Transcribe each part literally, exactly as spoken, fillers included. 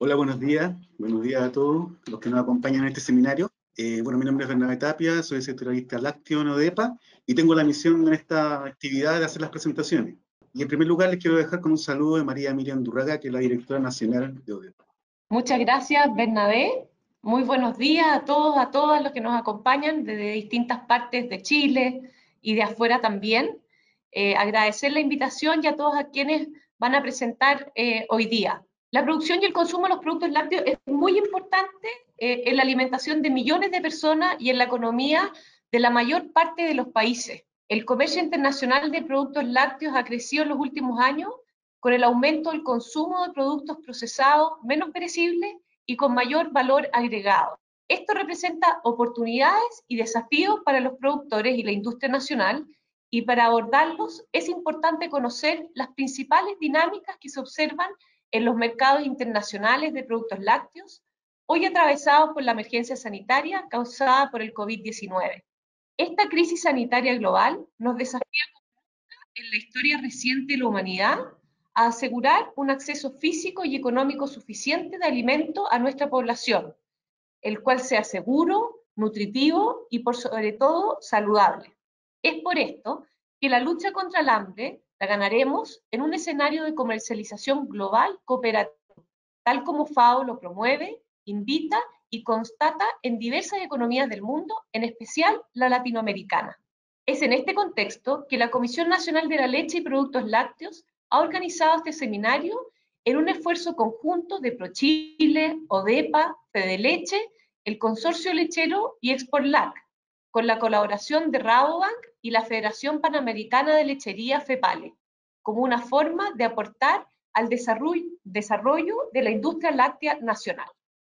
Hola, buenos días. Buenos días a todos los que nos acompañan en este seminario. Eh, bueno, mi nombre es Bernabé Tapia, soy sectorialista lácteo en ODEPA y tengo la misión en esta actividad de hacer las presentaciones. Y en primer lugar les quiero dejar con un saludo de María Miriam Durraga, que es la directora nacional de ODEPA. Muchas gracias, Bernabé. Muy buenos días a todos, a todas los que nos acompañan desde distintas partes de Chile y de afuera también. Eh, agradecer la invitación y a todos a quienes van a presentar eh, hoy día. La producción y el consumo de los productos lácteos es muy importante eh, en la alimentación de millones de personas y en la economía de la mayor parte de los países. El comercio internacional de productos lácteos ha crecido en los últimos años con el aumento del consumo de productos procesados menos perecibles y con mayor valor agregado. Esto representa oportunidades y desafíos para los productores y la industria nacional, y para abordarlos es importante conocer las principales dinámicas que se observan en los mercados internacionales de productos lácteos, hoy atravesados por la emergencia sanitaria causada por el COVID diecinueve. Esta crisis sanitaria global nos desafía en la historia reciente de la humanidad a asegurar un acceso físico y económico suficiente de alimento a nuestra población, el cual sea seguro, nutritivo y por sobre todo saludable. Es por esto que la lucha contra el hambre la ganaremos en un escenario de comercialización global cooperativo, tal como FAO lo promueve, invita y constata en diversas economías del mundo, en especial la latinoamericana. Es en este contexto que la Comisión Nacional de la Leche y Productos Lácteos ha organizado este seminario en un esfuerzo conjunto de ProChile, ODEPA, Fedeleche, el Consorcio Lechero y Exportlac, con la colaboración de Rabobank y la Federación Panamericana de Lechería FEPALE, como una forma de aportar al desarrollo, desarrollo de la industria láctea nacional.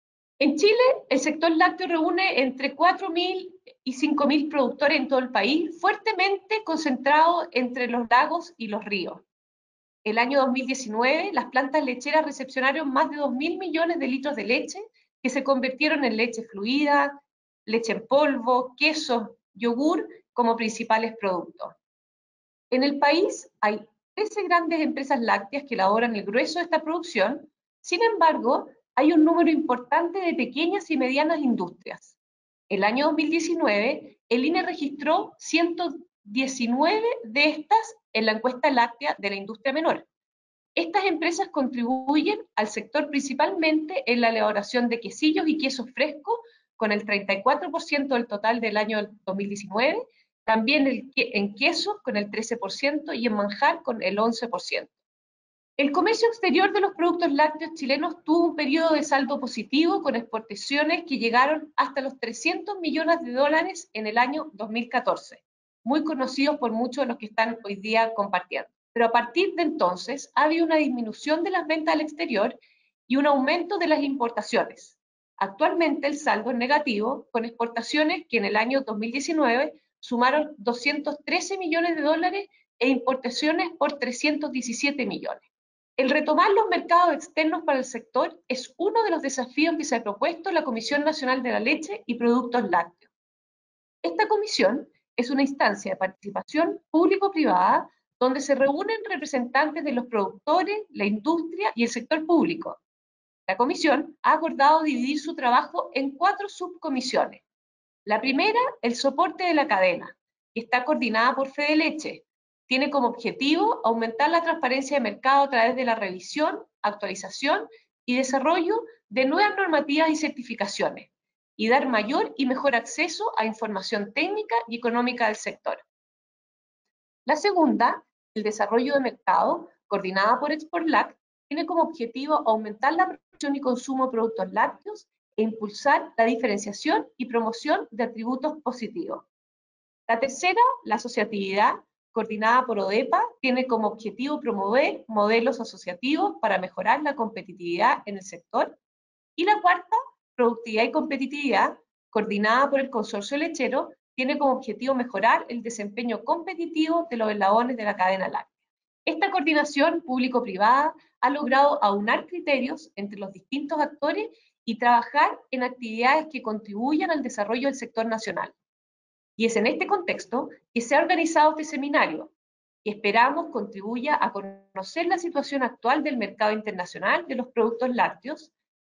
En Chile, el sector lácteo reúne entre cuatro mil y cinco mil productores en todo el país, fuertemente concentrados entre los lagos y los ríos. El año dos mil diecinueve, las plantas lecheras recepcionaron más de dos mil millones de litros de leche, que se convirtieron en leche fluida, leche en polvo, quesos, yogur como principales productos. En el país hay trece grandes empresas lácteas que elaboran el grueso de esta producción. Sin embargo, hay un número importante de pequeñas y medianas industrias. El año dos mil diecinueve, el I N E registró ciento diecinueve de estas en la encuesta láctea de la industria menor. Estas empresas contribuyen al sector principalmente en la elaboración de quesillos y quesos frescos, con el treinta y cuatro por ciento del total del año dos mil diecinueve, también el, en quesos con el trece por ciento y en manjar con el once por ciento. El comercio exterior de los productos lácteos chilenos tuvo un periodo de saldo positivo con exportaciones que llegaron hasta los trescientos millones de dólares en el año dos mil catorce, muy conocidos por muchos de los que están hoy día compartiendo. Pero a partir de entonces ha habido una disminución de las ventas al exterior y un aumento de las importaciones. Actualmente el saldo es negativo, con exportaciones que en el año dos mil diecinueve sumaron doscientos trece millones de dólares e importaciones por trescientos diecisiete millones. El retomar los mercados externos para el sector es uno de los desafíos que se ha propuesto la Comisión Nacional de la Leche y Productos Lácteos. Esta comisión es una instancia de participación público-privada donde se reúnen representantes de los productores, la industria y el sector público. La comisión ha acordado dividir su trabajo en cuatro subcomisiones. La primera, el soporte de la cadena, que está coordinada por Fedeleche. Tiene como objetivo aumentar la transparencia de mercado a través de la revisión, actualización y desarrollo de nuevas normativas y certificaciones, y dar mayor y mejor acceso a información técnica y económica del sector. La segunda, el desarrollo de mercado, coordinada por Exportlac, tiene como objetivo aumentar la producción y consumo de productos lácteos e impulsar la diferenciación y promoción de atributos positivos. La tercera, la asociatividad, coordinada por ODEPA, tiene como objetivo promover modelos asociativos para mejorar la competitividad en el sector. Y la cuarta, productividad y competitividad, coordinada por el Consorcio Lechero, tiene como objetivo mejorar el desempeño competitivo de los eslabones de la cadena láctea. Esta coordinación público-privada ha logrado aunar criterios entre los distintos actores y trabajar en actividades que contribuyan al desarrollo del sector nacional. Y es en este contexto que se ha organizado este seminario, que esperamos contribuya a conocer la situación actual del mercado internacional de los productos lácteos,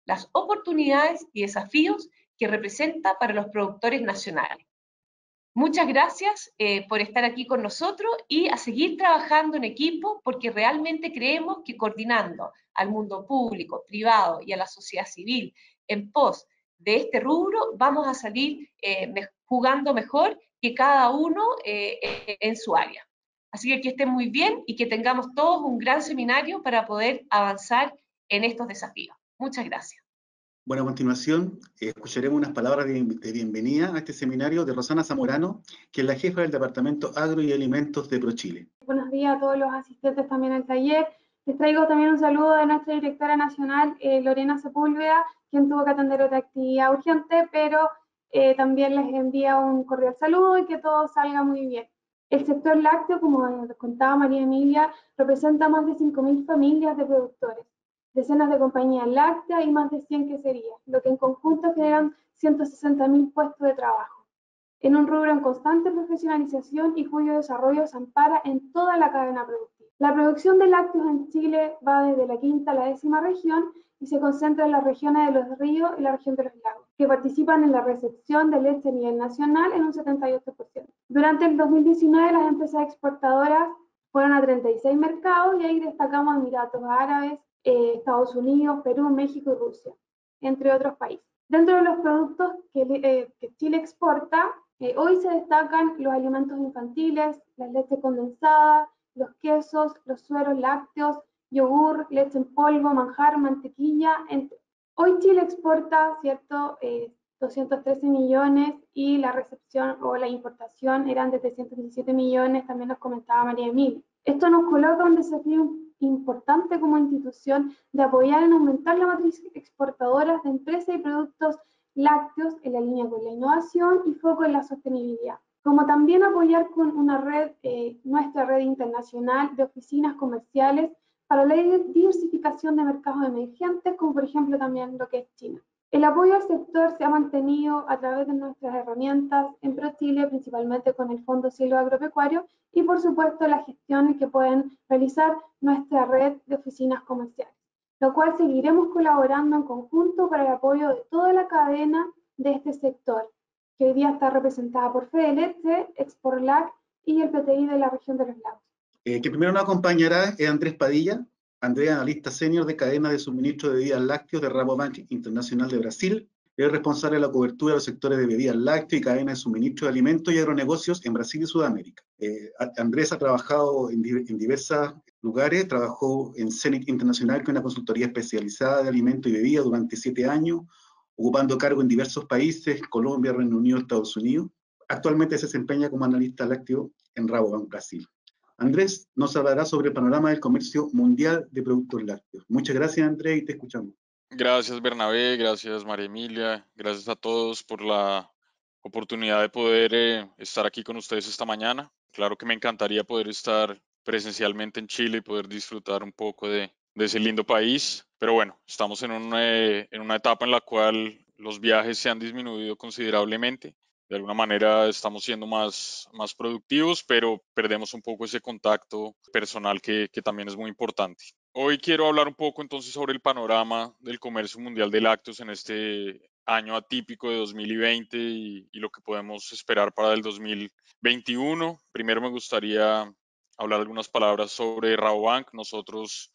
las oportunidades y desafíos que representa para los productores nacionales. Muchas gracias eh, por estar aquí con nosotros y a seguir trabajando en equipo, porque realmente creemos que coordinando al mundo público, privado y a la sociedad civil en pos de este rubro vamos a salir eh, me jugando mejor que cada uno eh, en su área. Así que que estén muy bien y que tengamos todos un gran seminario para poder avanzar en estos desafíos. Muchas gracias. Bueno, a continuación eh, escucharemos unas palabras de, de bienvenida a este seminario de Rosana Zamorano, que es la jefa del Departamento Agro y Alimentos de ProChile. Buenos días a todos los asistentes también al taller. Les traigo también un saludo de nuestra directora nacional, eh, Lorena Sepúlveda, quien tuvo que atender otra actividad urgente, pero eh, también les envía un cordial saludo y que todo salga muy bien. El sector lácteo, como les contaba María Emilia, representa más de cinco mil familias de productores, decenas de compañías lácteas y más de cien queserías, lo que en conjunto generan ciento sesenta mil puestos de trabajo, en un rubro en constante profesionalización y cuyo desarrollo se ampara en toda la cadena productiva. La producción de lácteos en Chile va desde la quinta a la décima región y se concentra en las regiones de los ríos y la región de los lagos, que participan en la recepción de leche a nivel nacional en un setenta y ocho por ciento. Durante el dos mil diecinueve, las empresas exportadoras fueron a treinta y seis mercados y ahí destacamos Emiratos Árabes, eh, Estados Unidos, Perú, México y Rusia, entre otros países. Dentro de los productos que, eh, que Chile exporta, Eh, hoy se destacan los alimentos infantiles, la leche condensada, los quesos, los sueros lácteos, yogur, leche en polvo, manjar, mantequilla. Entre. Hoy Chile exporta, ¿cierto?, eh, doscientos trece millones y la recepción o la importación eran de trescientos diecisiete millones, también nos comentaba María Emilia. Esto nos coloca un desafío importante como institución de apoyar en aumentar la matriz exportadora de empresas y productos lácteos en la línea con la innovación y foco en la sostenibilidad, como también apoyar con una red, eh, nuestra red internacional de oficinas comerciales para la diversificación de mercados emergentes, como por ejemplo también lo que es China. El apoyo al sector se ha mantenido a través de nuestras herramientas en ProChile, principalmente con el Fondo Cielo Agropecuario y por supuesto la gestión que pueden realizar nuestra red de oficinas comerciales, lo cual seguiremos colaborando en conjunto para el apoyo de toda la cadena de este sector, que hoy día está representada por Fedeleche, Exportlac y el P T I de la región de los lagos. Eh, que primero nos acompañará es Andrés Padilla. Andrés, analista senior de cadena de suministro de bebidas lácteos de Rabobank Internacional de Brasil. Es responsable de la cobertura de los sectores de bebidas lácteos y cadena de suministro de alimentos y agronegocios en Brasil y Sudamérica. Eh, Andrés ha trabajado en, en diversos lugares, trabajó en Zenit Internacional, que es una consultoría especializada de alimentos y bebidas durante siete años, ocupando cargo en diversos países, Colombia, Reino Unido, Estados Unidos. Actualmente se desempeña como analista lácteo en Rabobank Brasil. Andrés nos hablará sobre el panorama del comercio mundial de productos lácteos. Muchas gracias, Andrés, y te escuchamos. Gracias, Bernabé, gracias, María Emilia, gracias a todos por la oportunidad de poder eh, estar aquí con ustedes esta mañana. Claro que me encantaría poder estar presencialmente en Chile y poder disfrutar un poco de, de ese lindo país, pero bueno, estamos en, un, eh, en una etapa en la cual los viajes se han disminuido considerablemente. De alguna manera estamos siendo más, más productivos, pero perdemos un poco ese contacto personal que, que también es muy importante. Hoy quiero hablar un poco entonces sobre el panorama del comercio mundial de lácteos en este año atípico de dos mil veinte y, y lo que podemos esperar para el dos mil veintiuno. Primero me gustaría hablar algunas palabras sobre Rabobank. Nosotros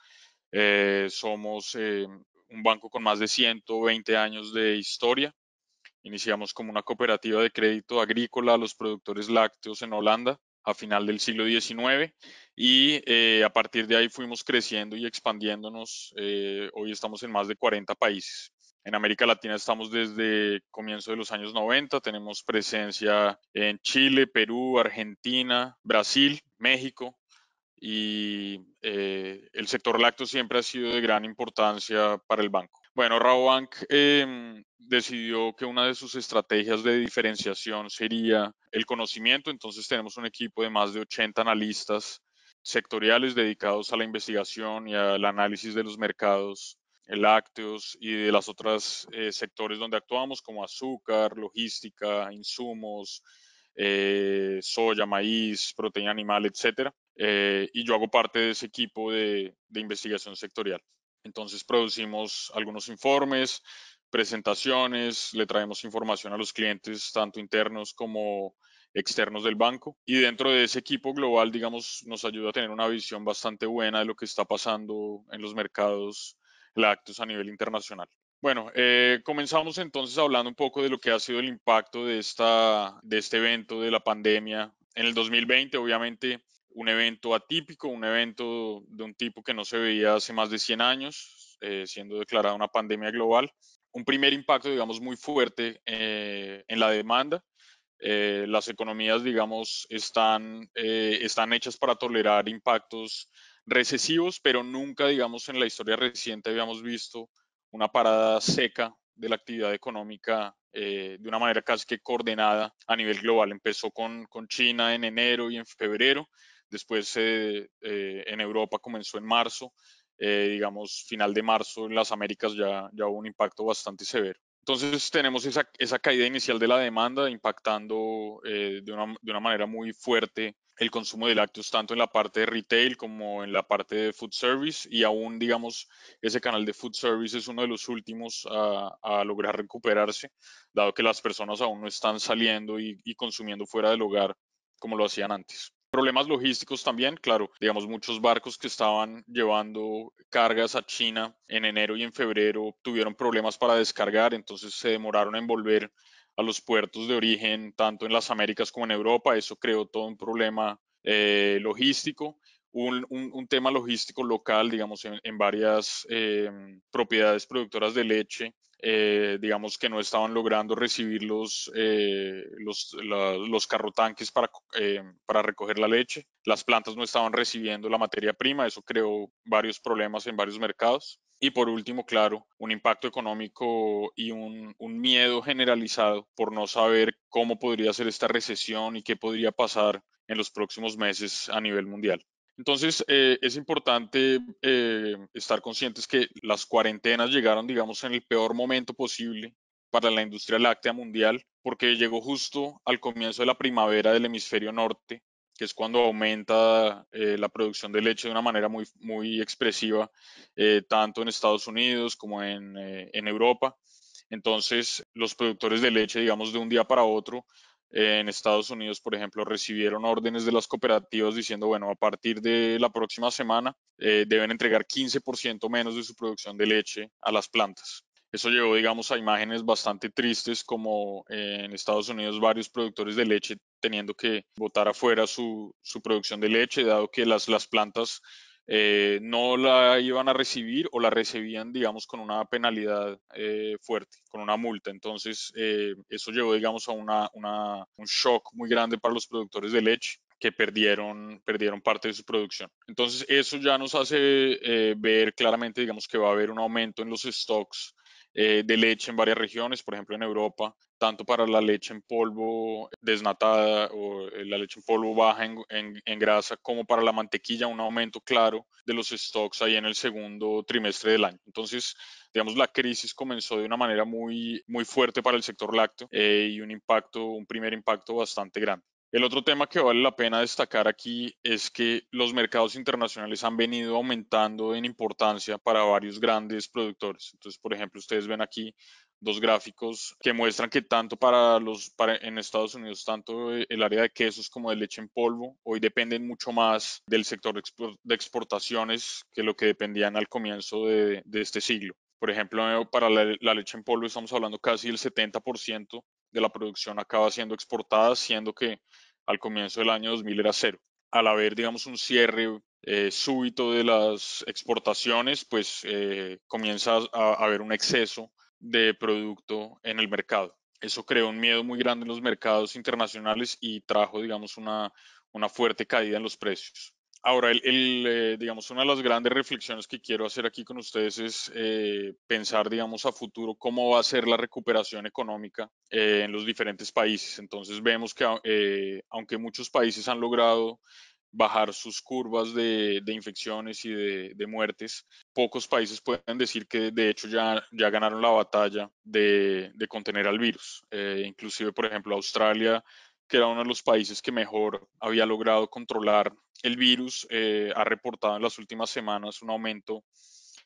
eh, somos eh, un banco con más de ciento veinte años de historia. Iniciamos como una cooperativa de crédito agrícola a los productores lácteos en Holanda a final del siglo diecinueve y eh, a partir de ahí fuimos creciendo y expandiéndonos. Eh, hoy estamos en más de cuarenta países. En América Latina estamos desde comienzo de los años noventa, tenemos presencia en Chile, Perú, Argentina, Brasil, México, y eh, el sector lácteo siempre ha sido de gran importancia para el banco. Bueno, Rabobank eh, decidió que una de sus estrategias de diferenciación sería el conocimiento, entonces tenemos un equipo de más de ochenta analistas sectoriales dedicados a la investigación y al análisis de los mercados lácteos y de las otras eh, sectores donde actuamos, como azúcar, logística, insumos, eh, soya, maíz, proteína animal, etcétera. Eh, y yo hago parte de ese equipo de, de investigación sectorial. Entonces producimos algunos informes, presentaciones, le traemos información a los clientes, tanto internos como externos del banco. Y dentro de ese equipo global, digamos, nos ayuda a tener una visión bastante buena de lo que está pasando en los mercados lácteos a nivel internacional. Bueno, eh, comenzamos entonces hablando un poco de lo que ha sido el impacto de, esta, de este evento de la pandemia. En el dos mil veinte, obviamente, un evento atípico, un evento de un tipo que no se veía hace más de cien años, eh, siendo declarada una pandemia global. Un primer impacto, digamos, muy fuerte eh, en la demanda. Eh, las economías, digamos, están, eh, están hechas para tolerar impactos recesivos, pero nunca, digamos, en la historia reciente habíamos visto una parada seca de la actividad económica eh, de una manera casi que coordinada a nivel global. Empezó con, con China en enero y en febrero, después eh, eh, en Europa comenzó en marzo, eh, digamos, final de marzo en las Américas ya, ya hubo un impacto bastante severo. Entonces tenemos esa, esa caída inicial de la demanda impactando eh, de, una, de una manera muy fuerte el consumo de lácteos tanto en la parte de retail como en la parte de food service, y aún digamos ese canal de food service es uno de los últimos a, a lograr recuperarse, dado que las personas aún no están saliendo y, y consumiendo fuera del hogar como lo hacían antes. Problemas logísticos también, claro, digamos muchos barcos que estaban llevando cargas a China en enero y en febrero tuvieron problemas para descargar, entonces se demoraron en volver a los puertos de origen, tanto en las Américas como en Europa. Eso creó todo un problema eh, logístico, un, un, un, tema logístico local, digamos, en, en varias eh, propiedades productoras de leche. Eh, digamos que no estaban logrando recibir los, eh, los, la, los carrotanques para, eh, para recoger la leche. Las plantas no estaban recibiendo la materia prima, eso creó varios problemas en varios mercados. Y por último, claro, un impacto económico y un, un miedo generalizado por no saber cómo podría ser esta recesión y qué podría pasar en los próximos meses a nivel mundial. Entonces, eh, es importante eh, estar conscientes que las cuarentenas llegaron, digamos, en el peor momento posible para la industria láctea mundial, porque llegó justo al comienzo de la primavera del hemisferio norte, que es cuando aumenta eh, la producción de leche de una manera muy, muy expresiva, eh, tanto en Estados Unidos como en, eh, en Europa. Entonces, los productores de leche, digamos, de un día para otro, en Estados Unidos, por ejemplo, recibieron órdenes de las cooperativas diciendo, bueno, a partir de la próxima semana eh, deben entregar quince por ciento menos de su producción de leche a las plantas. Eso llevó, digamos, a imágenes bastante tristes, como eh, en Estados Unidos varios productores de leche teniendo que botar afuera su, su producción de leche, dado que las, las plantas eh, no la iban a recibir o la recibían, digamos, con una penalidad eh, fuerte, con una multa. Entonces, eh, eso llevó, digamos, a una, una, un shock muy grande para los productores de leche que perdieron, perdieron parte de su producción. Entonces, eso ya nos hace eh, ver claramente, digamos, que va a haber un aumento en los stocks eh, de leche en varias regiones, por ejemplo, en Europa, tanto para la leche en polvo desnatada o la leche en polvo baja en, en, en, grasa, como para la mantequilla, un aumento claro de los stocks ahí en el segundo trimestre del año. Entonces, digamos, la crisis comenzó de una manera muy, muy fuerte para el sector lácteo eh, y un impacto, un primer impacto bastante grande. El otro tema que vale la pena destacar aquí es que los mercados internacionales han venido aumentando en importancia para varios grandes productores. Entonces, por ejemplo, ustedes ven aquí dos gráficos que muestran que tanto para los para en Estados Unidos, tanto el área de quesos como de leche en polvo, hoy dependen mucho más del sector de exportaciones que lo que dependían al comienzo de, de este siglo. Por ejemplo, para la, la leche en polvo estamos hablando casi del setenta por ciento de la producción acaba siendo exportada, siendo que al comienzo del año dos mil era cero. Al haber, digamos, un cierre eh, súbito de las exportaciones, pues eh, comienza a, a haber un exceso de producto en el mercado. Eso creó un miedo muy grande en los mercados internacionales y trajo, digamos, una, una fuerte caída en los precios. Ahora, el, el, eh, digamos, una de las grandes reflexiones que quiero hacer aquí con ustedes es eh, pensar, digamos, a futuro cómo va a ser la recuperación económica eh, en los diferentes países. Entonces vemos que eh, aunque muchos países han logrado bajar sus curvas de, de infecciones y de, de, muertes, pocos países pueden decir que de hecho ya, ya ganaron la batalla de, de contener al virus. Eh, inclusive, por ejemplo, Australia, que era uno de los países que mejor había logrado controlar el virus, eh, ha reportado en las últimas semanas un aumento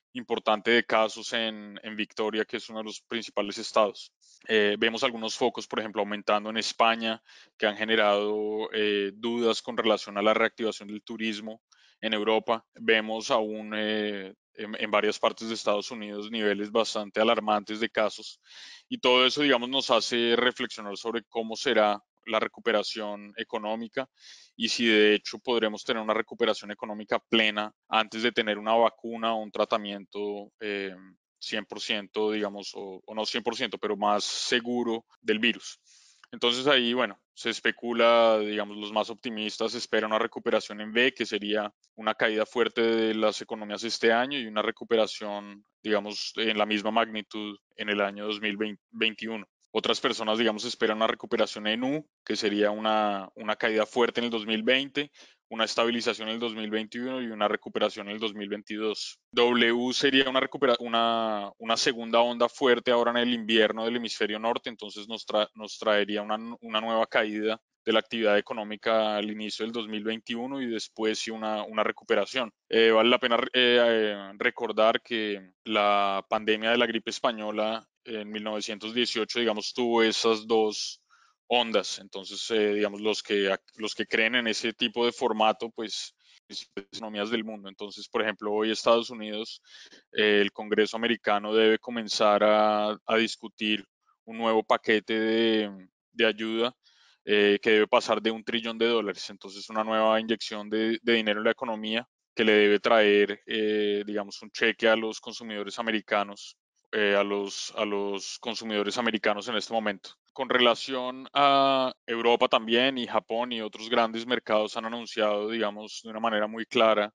importante de casos en, en Victoria, que es uno de los principales estados. Eh, vemos algunos focos, por ejemplo, aumentando en España, que han generado eh, dudas con relación a la reactivación del turismo en Europa. Vemos aún eh, en, en varias partes de Estados Unidos niveles bastante alarmantes de casos, y todo eso, digamos, nos hace reflexionar sobre cómo será la recuperación económica y si de hecho podremos tener una recuperación económica plena antes de tener una vacuna o un tratamiento eh, cien por ciento, digamos, o, o no cien por ciento, pero más seguro del virus. Entonces ahí, bueno, se especula, digamos, los más optimistas esperan una recuperación en V, que sería una caída fuerte de las economías este año y una recuperación, digamos, en la misma magnitud en el año dos mil veintiuno. Otras personas, digamos, esperan una recuperación en U, que sería una, una caída fuerte en el dos mil veinte, una estabilización en el dos mil veintiuno y una recuperación en el dos mil veintidós. W sería una, recupera una, una segunda onda fuerte ahora en el invierno del hemisferio norte, entonces nos, tra nos traería una, una nueva caída de la actividad económica al inicio del dos mil veintiuno y después sí una, una recuperación. Eh, vale la pena eh, eh, recordar que la pandemia de la gripe española en mil novecientos dieciocho, digamos, tuvo esas dos ondas. Entonces, eh, digamos, los que, los que creen en ese tipo de formato, pues, economías del mundo. Entonces, por ejemplo, hoy Estados Unidos, eh, el Congreso americano debe comenzar a, a discutir un nuevo paquete de, de ayuda eh, que debe pasar de un trillón de dólares. Entonces, una nueva inyección de, de dinero en la economía que le debe traer, eh, digamos, un cheque a los consumidores americanos, eh, a, los, a los consumidores americanos en este momento. Con relación a Europa también y Japón y otros grandes mercados han anunciado, digamos, de una manera muy clara,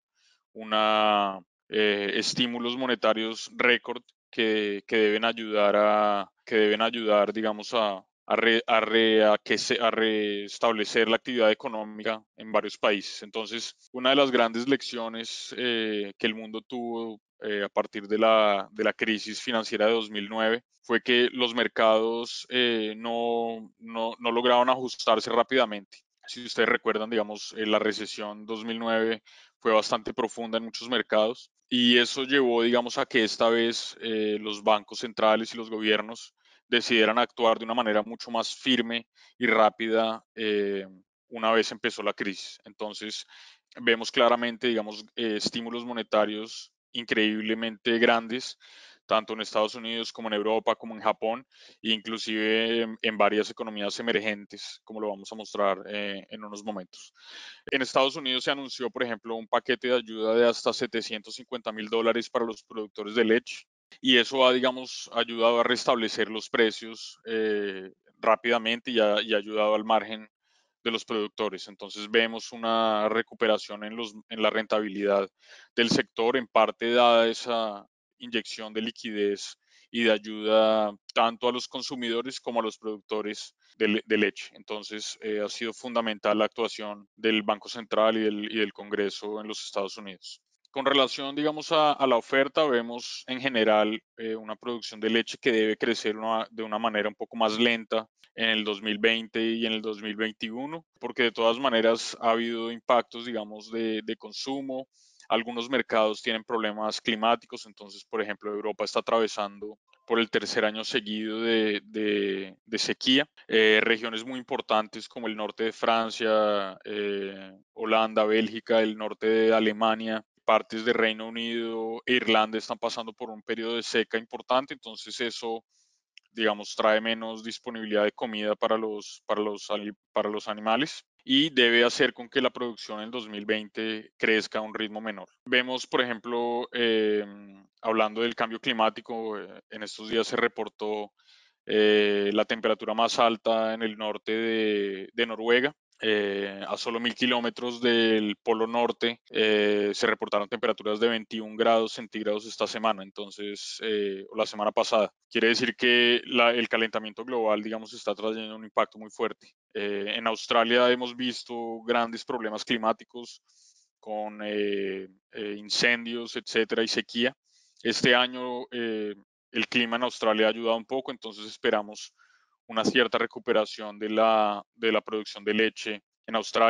una eh, estímulos monetarios récord que, que deben ayudar a, que deben ayudar, digamos, a, a, re, a, re, a, que se, a restablecer la actividad económica en varios países. Entonces, una de las grandes lecciones eh, que el mundo tuvo eh, a partir de la, de la crisis financiera de dos mil nueve fue que los mercados eh, no, no, no lograron ajustarse rápidamente. Si ustedes recuerdan, digamos, eh, la recesión dos mil nueve fue bastante profunda en muchos mercados y eso llevó, digamos, a que esta vez eh, los bancos centrales y los gobiernos decidieran actuar de una manera mucho más firme y rápida eh, una vez empezó la crisis. Entonces, vemos claramente, digamos, eh, estímulos monetarios increíblemente grandes, tanto en Estados Unidos como en Europa, como en Japón, e inclusive en, en varias economías emergentes, como lo vamos a mostrar eh, en unos momentos. En Estados Unidos se anunció, por ejemplo, un paquete de ayuda de hasta setecientos cincuenta mil dólares para los productores de leche, y eso ha, digamos, ayudado a restablecer los precios eh, rápidamente y ha, y ha ayudado al margen de los productores. Entonces vemos una recuperación en, los, en la rentabilidad del sector, en parte dada esa inyección de liquidez y de ayuda tanto a los consumidores como a los productores de, de leche. Entonces eh, ha sido fundamental la actuación del Banco Central y del, y del Congreso en los Estados Unidos. Con relación, digamos, a, a la oferta, vemos en general eh, una producción de leche que debe crecer una, de una manera un poco más lenta en el dos mil veinte y en el dos mil veintiuno, porque de todas maneras ha habido impactos, digamos, de, de consumo. Algunos mercados tienen problemas climáticos, entonces, por ejemplo, Europa está atravesando por el tercer año seguido de, de, de sequía. Eh, regiones muy importantes como el norte de Francia, eh, Holanda, Bélgica, el norte de Alemania, partes de Reino Unido e Irlanda están pasando por un periodo de seca importante, entonces eso, digamos, trae menos disponibilidad de comida para los, para los, para los animales y debe hacer con que la producción en dos mil veinte crezca a un ritmo menor. Vemos, por ejemplo, eh, hablando del cambio climático, eh, en estos días se reportó eh, la temperatura más alta en el norte de, de Noruega. Eh, a solo mil kilómetros del Polo Norte eh, se reportaron temperaturas de veintiún grados centígrados esta semana, entonces, eh, o la semana pasada. Quiere decir que la, el calentamiento global, digamos, está trayendo un impacto muy fuerte. Eh, en Australia hemos visto grandes problemas climáticos con eh, eh, incendios, etcétera, y sequía. Este año eh, el clima en Australia ha ayudado un poco, entonces esperamos una cierta recuperación de la, de la producción de leche en Australia.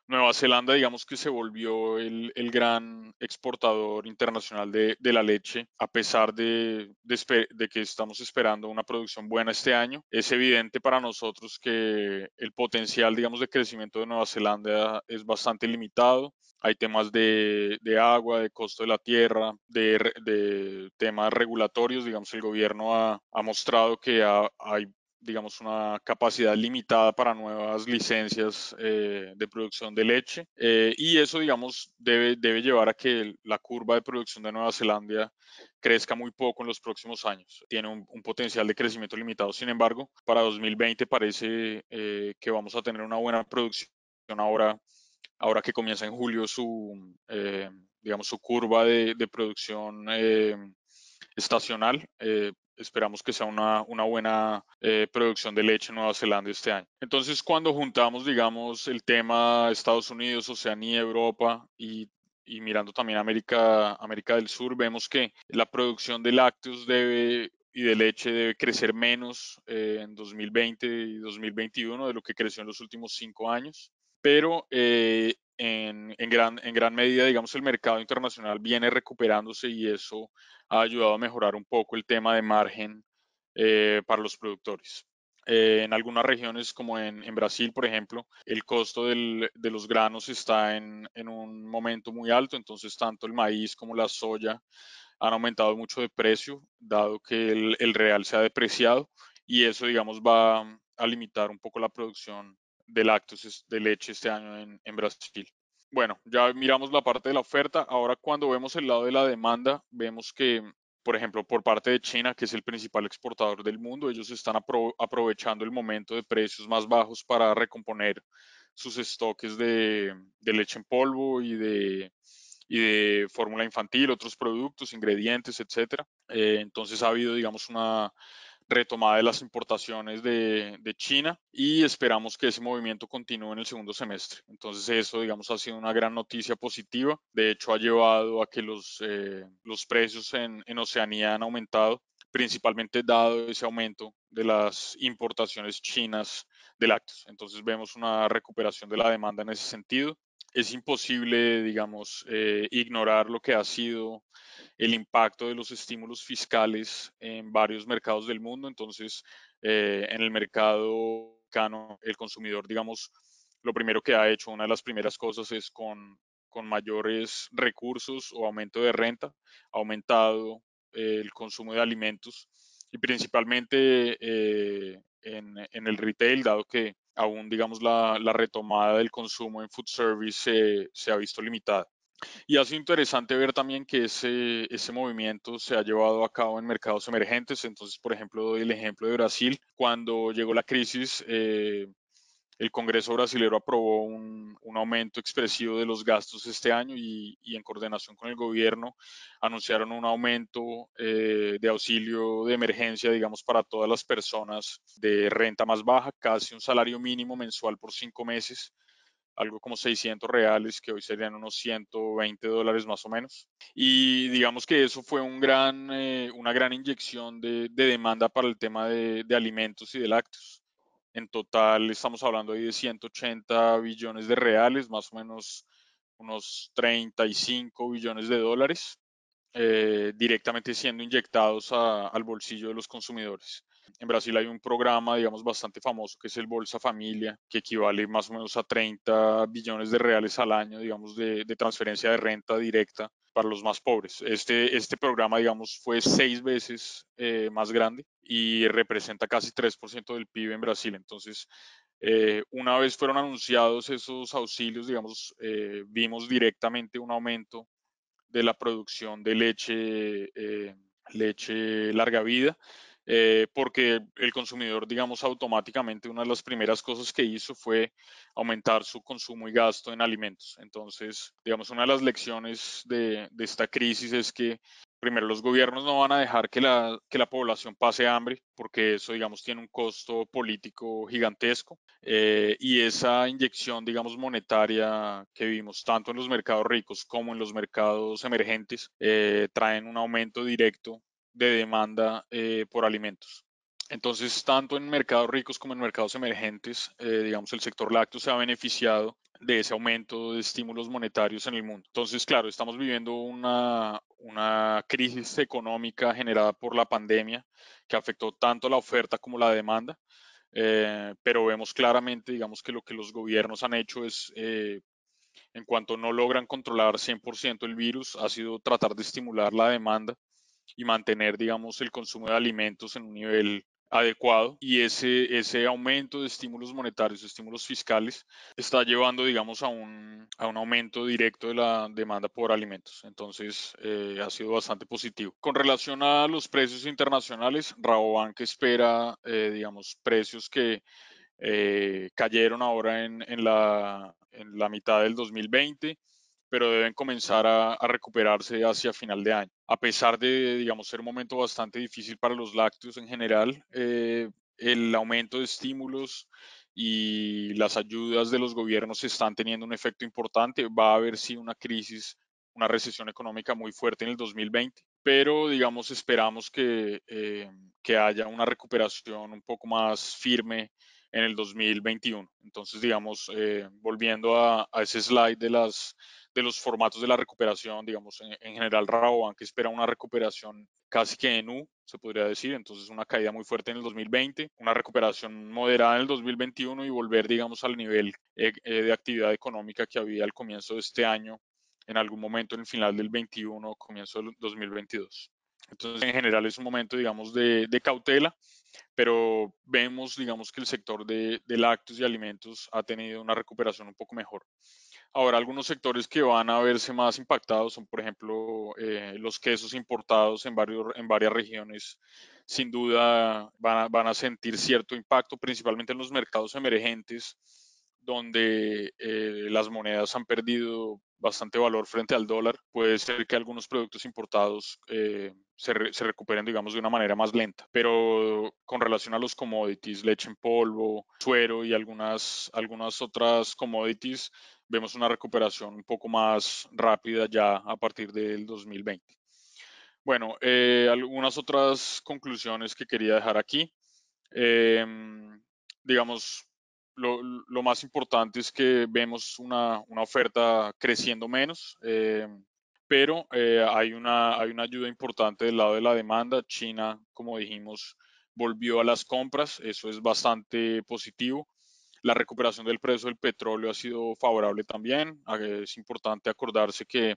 Nueva Zelanda, digamos que se volvió el, el gran exportador internacional de, de la leche, a pesar de, de, de que estamos esperando una producción buena este año. Es evidente para nosotros que el potencial, digamos, de crecimiento de Nueva Zelanda es bastante limitado. Hay temas de, de agua, de costo de la tierra, de, de temas regulatorios. Digamos, el gobierno ha, ha mostrado que ha, hay digamos, una capacidad limitada para nuevas licencias eh, de producción de leche. Eh, y eso, digamos, debe, debe llevar a que la curva de producción de Nueva Zelanda crezca muy poco en los próximos años. Tiene un, un potencial de crecimiento limitado. Sin embargo, para dos mil veinte parece eh, que vamos a tener una buena producción ahora, ahora que comienza en julio su, eh, digamos, su curva de, de producción eh, estacional. Eh, esperamos que sea una, una buena eh, producción de leche en Nueva Zelanda este año. Entonces, cuando juntamos, digamos, el tema Estados Unidos, Oceanía, Europa y, y mirando también América, América del Sur, vemos que la producción de lácteos debe y de leche debe crecer menos eh, en dos mil veinte y dos mil veintiuno de lo que creció en los últimos cinco años. Pero eh, en, en, gran, en gran medida, digamos, el mercado internacional viene recuperándose y eso ha ayudado a mejorar un poco el tema de margen eh, para los productores. Eh, en algunas regiones, como en, en, Brasil, por ejemplo, el costo del, de los granos está en, en, un momento muy alto, entonces tanto el maíz como la soya han aumentado mucho de precio, dado que el, el real se ha depreciado, y eso, digamos, va a limitar un poco la producción de lácteos, de leche este año en, en Brasil. Bueno, ya miramos la parte de la oferta. Ahora, cuando vemos el lado de la demanda, vemos que, por ejemplo, por parte de China, que es el principal exportador del mundo, ellos están apro aprovechando el momento de precios más bajos para recomponer sus estoques de, de leche en polvo y de, y de fórmula infantil, otros productos, ingredientes, etcétera. Eh, entonces ha habido, digamos, una retomada de las importaciones de, de, China y esperamos que ese movimiento continúe en el segundo semestre. Entonces eso, digamos, ha sido una gran noticia positiva. De hecho, ha llevado a que los, eh, los precios en, en Oceanía han aumentado, principalmente dado ese aumento de las importaciones chinas de lácteos. Entonces vemos una recuperación de la demanda en ese sentido. Es imposible, digamos, eh, ignorar lo que ha sido el impacto de los estímulos fiscales en varios mercados del mundo. Entonces, eh, en el mercado mexicano, el consumidor, digamos, lo primero que ha hecho, una de las primeras cosas es con, con mayores recursos o aumento de renta, ha aumentado eh, el consumo de alimentos y principalmente eh, en, en, el retail, dado que aún, digamos, la, la retomada del consumo en food service eh, se ha visto limitada. Y ha sido interesante ver también que ese, ese movimiento se ha llevado a cabo en mercados emergentes. Entonces, por ejemplo, doy el ejemplo de Brasil. Cuando llegó la crisis, eh, el Congreso brasilero aprobó un, un, aumento expresivo de los gastos este año y, y en coordinación con el gobierno anunciaron un aumento eh, de auxilio de emergencia, digamos, para todas las personas de renta más baja, casi un salario mínimo mensual por cinco meses, algo como seiscientos reales, que hoy serían unos ciento veinte dólares más o menos. Y digamos que eso fue un gran, eh, una gran inyección de, de, demanda para el tema de, de alimentos y de lácteos. En total estamos hablando de ciento ochenta billones de reales, más o menos unos treinta y cinco billones de dólares, eh, directamente siendo inyectados a, al bolsillo de los consumidores. En Brasil hay un programa, digamos, bastante famoso que es el Bolsa Familia, que equivale más o menos a treinta billones de reales al año, digamos, de, de transferencia de renta directa para los más pobres. Este, este programa, digamos, fue seis veces eh, más grande y representa casi tres por ciento del P I B en Brasil. Entonces, eh, una vez fueron anunciados esos auxilios, digamos, eh, vimos directamente un aumento de la producción de leche, eh, leche larga vida, eh, porque el consumidor, digamos, automáticamente una de las primeras cosas que hizo fue aumentar su consumo y gasto en alimentos. Entonces, digamos, una de las lecciones de, de esta crisis es que primero, los gobiernos no van a dejar que la, que la población pase hambre, porque eso, digamos, tiene un costo político gigantesco. Eh, y esa inyección, digamos, monetaria que vimos tanto en los mercados ricos como en los mercados emergentes, eh, traen un aumento directo de demanda eh, por alimentos. Entonces, tanto en mercados ricos como en mercados emergentes, eh, digamos, el sector lácteo se ha beneficiado de ese aumento de estímulos monetarios en el mundo. Entonces, claro, estamos viviendo una, una crisis económica generada por la pandemia que afectó tanto la oferta como la demanda, eh, pero vemos claramente, digamos, que lo que los gobiernos han hecho es, eh, en cuanto no logran controlar cien por ciento el virus, ha sido tratar de estimular la demanda y mantener, digamos, el consumo de alimentos en un nivel adecuado, y ese, ese aumento de estímulos monetarios, estímulos fiscales, está llevando, digamos, a un, a un aumento directo de la demanda por alimentos. Entonces, eh, ha sido bastante positivo. Con relación a los precios internacionales, Rabobank espera, eh, digamos, precios que eh, cayeron ahora en, en, la, en la mitad del dos mil veinte, pero deben comenzar a, a, recuperarse hacia final de año. A pesar de, digamos, ser un momento bastante difícil para los lácteos en general, eh, el aumento de estímulos y las ayudas de los gobiernos están teniendo un efecto importante. Va a haber sí una crisis, una recesión económica muy fuerte en el dos mil veinte, pero digamos esperamos que, eh, que haya una recuperación un poco más firme en el dos mil veintiuno. Entonces, digamos, eh, volviendo a, a, ese slide de, las, de los formatos de la recuperación, digamos, en, en general Rabobank espera una recuperación casi que en U, se podría decir, entonces una caída muy fuerte en el dos mil veinte, una recuperación moderada en el dos mil veintiuno y volver, digamos, al nivel eh, eh, de actividad económica que había al comienzo de este año, en algún momento en el final del veintiuno, comienzo del dos mil veintidós. Entonces, en general es un momento, digamos, de, de cautela, pero vemos, digamos, que el sector de, de lácteos y alimentos ha tenido una recuperación un poco mejor. Ahora, algunos sectores que van a verse más impactados son, por ejemplo, eh, los quesos importados en, varios, en varias regiones. Sin duda van a, van a sentir cierto impacto, principalmente en los mercados emergentes, donde eh, las monedas han perdido bastante valor frente al dólar. Puede ser que algunos productos importados eh, se, re, se recuperen, digamos, de una manera más lenta. Pero con relación a los commodities, leche en polvo, suero y algunas, algunas otras commodities, vemos una recuperación un poco más rápida ya a partir del dos mil veinte. Bueno, eh, algunas otras conclusiones que quería dejar aquí. Eh, digamos, lo, lo, más importante es que vemos una, una oferta creciendo menos, eh, pero eh, hay, una, hay una ayuda importante del lado de la demanda. China, como dijimos, volvió a las compras, eso es bastante positivo. La recuperación del precio del petróleo ha sido favorable también. Es importante acordarse que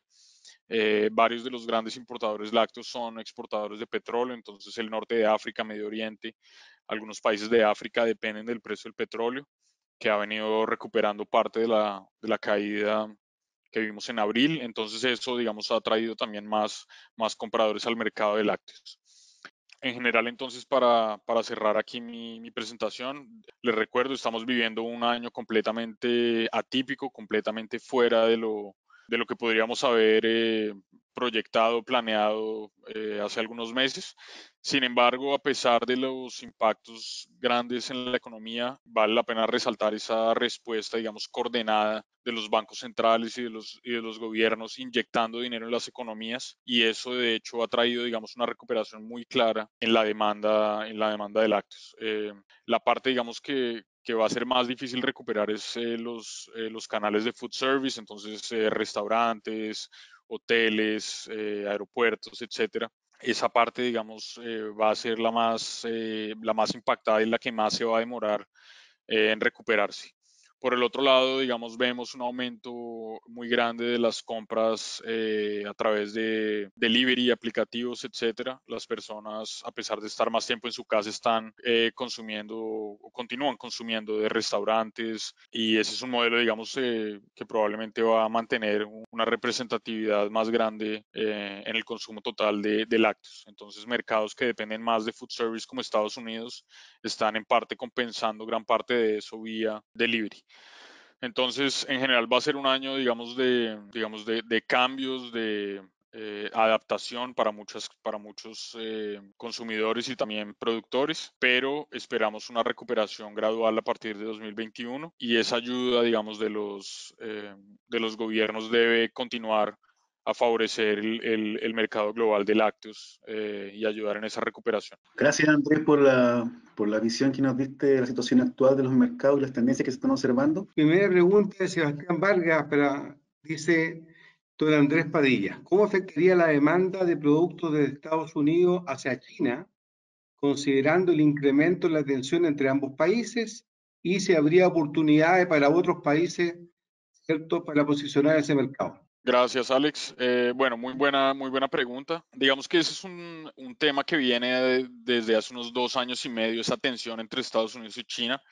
eh, varios de los grandes importadores lácteos son exportadores de petróleo, entonces el norte de África, Medio Oriente, algunos países de África dependen del precio del petróleo, que ha venido recuperando parte de la, de la caída que vimos en abril. Entonces eso, digamos, ha traído también más, más compradores al mercado de lácteos. En general, entonces, para, para cerrar aquí mi, mi, presentación, les recuerdo, estamos viviendo un año completamente atípico, completamente fuera de lo, de lo que podríamos haber eh, proyectado, planeado eh, hace algunos meses. Sin embargo, a pesar de los impactos grandes en la economía, vale la pena resaltar esa respuesta, digamos, coordinada de los bancos centrales y de los, y de los gobiernos inyectando dinero en las economías, y eso de hecho ha traído, digamos, una recuperación muy clara en la demanda, en la demanda de lácteos. Eh, la parte, digamos, que, que va a ser más difícil recuperar es eh, los, eh, los canales de food service, entonces eh, restaurantes, hoteles, eh, aeropuertos, etcétera. Esa parte, digamos, eh, va a ser la más, eh, la más impactada y la que más se va a demorar eh, en recuperarse. Por el otro lado, digamos, vemos un aumento muy grande de las compras eh, a través de delivery, aplicativos, etcétera. Las personas, a pesar de estar más tiempo en su casa, están eh, consumiendo o continúan consumiendo de restaurantes, y ese es un modelo, digamos, eh, que probablemente va a mantener una representatividad más grande eh, en el consumo total de, de lácteos. Entonces, mercados que dependen más de food service como Estados Unidos están en parte compensando gran parte de eso vía delivery. Entonces, en general va a ser un año, digamos, de, digamos, de, de cambios, de eh, adaptación para, muchas, para muchos eh, consumidores y también productores, pero esperamos una recuperación gradual a partir de dos mil veintiuno, y esa ayuda, digamos, de los, eh, de los gobiernos debe continuar a favorecer el, el, el mercado global de lácteos eh, y ayudar en esa recuperación. Gracias, Andrés, por la, por la visión que nos diste de la situación actual de los mercados y las tendencias que se están observando. Primera pregunta de Sebastián Vargas, para, dice don Andrés Padilla, ¿cómo afectaría la demanda de productos de Estados Unidos hacia China, considerando el incremento en la tensión entre ambos países, y si habría oportunidades para otros países, ¿cierto?, para posicionar ese mercado? Gracias, Alex. Eh, bueno, muy buena, muy buena pregunta. Digamos que ese es un, un tema que viene de- desde hace unos dos años y medio, esa tensión entre Estados Unidos y China.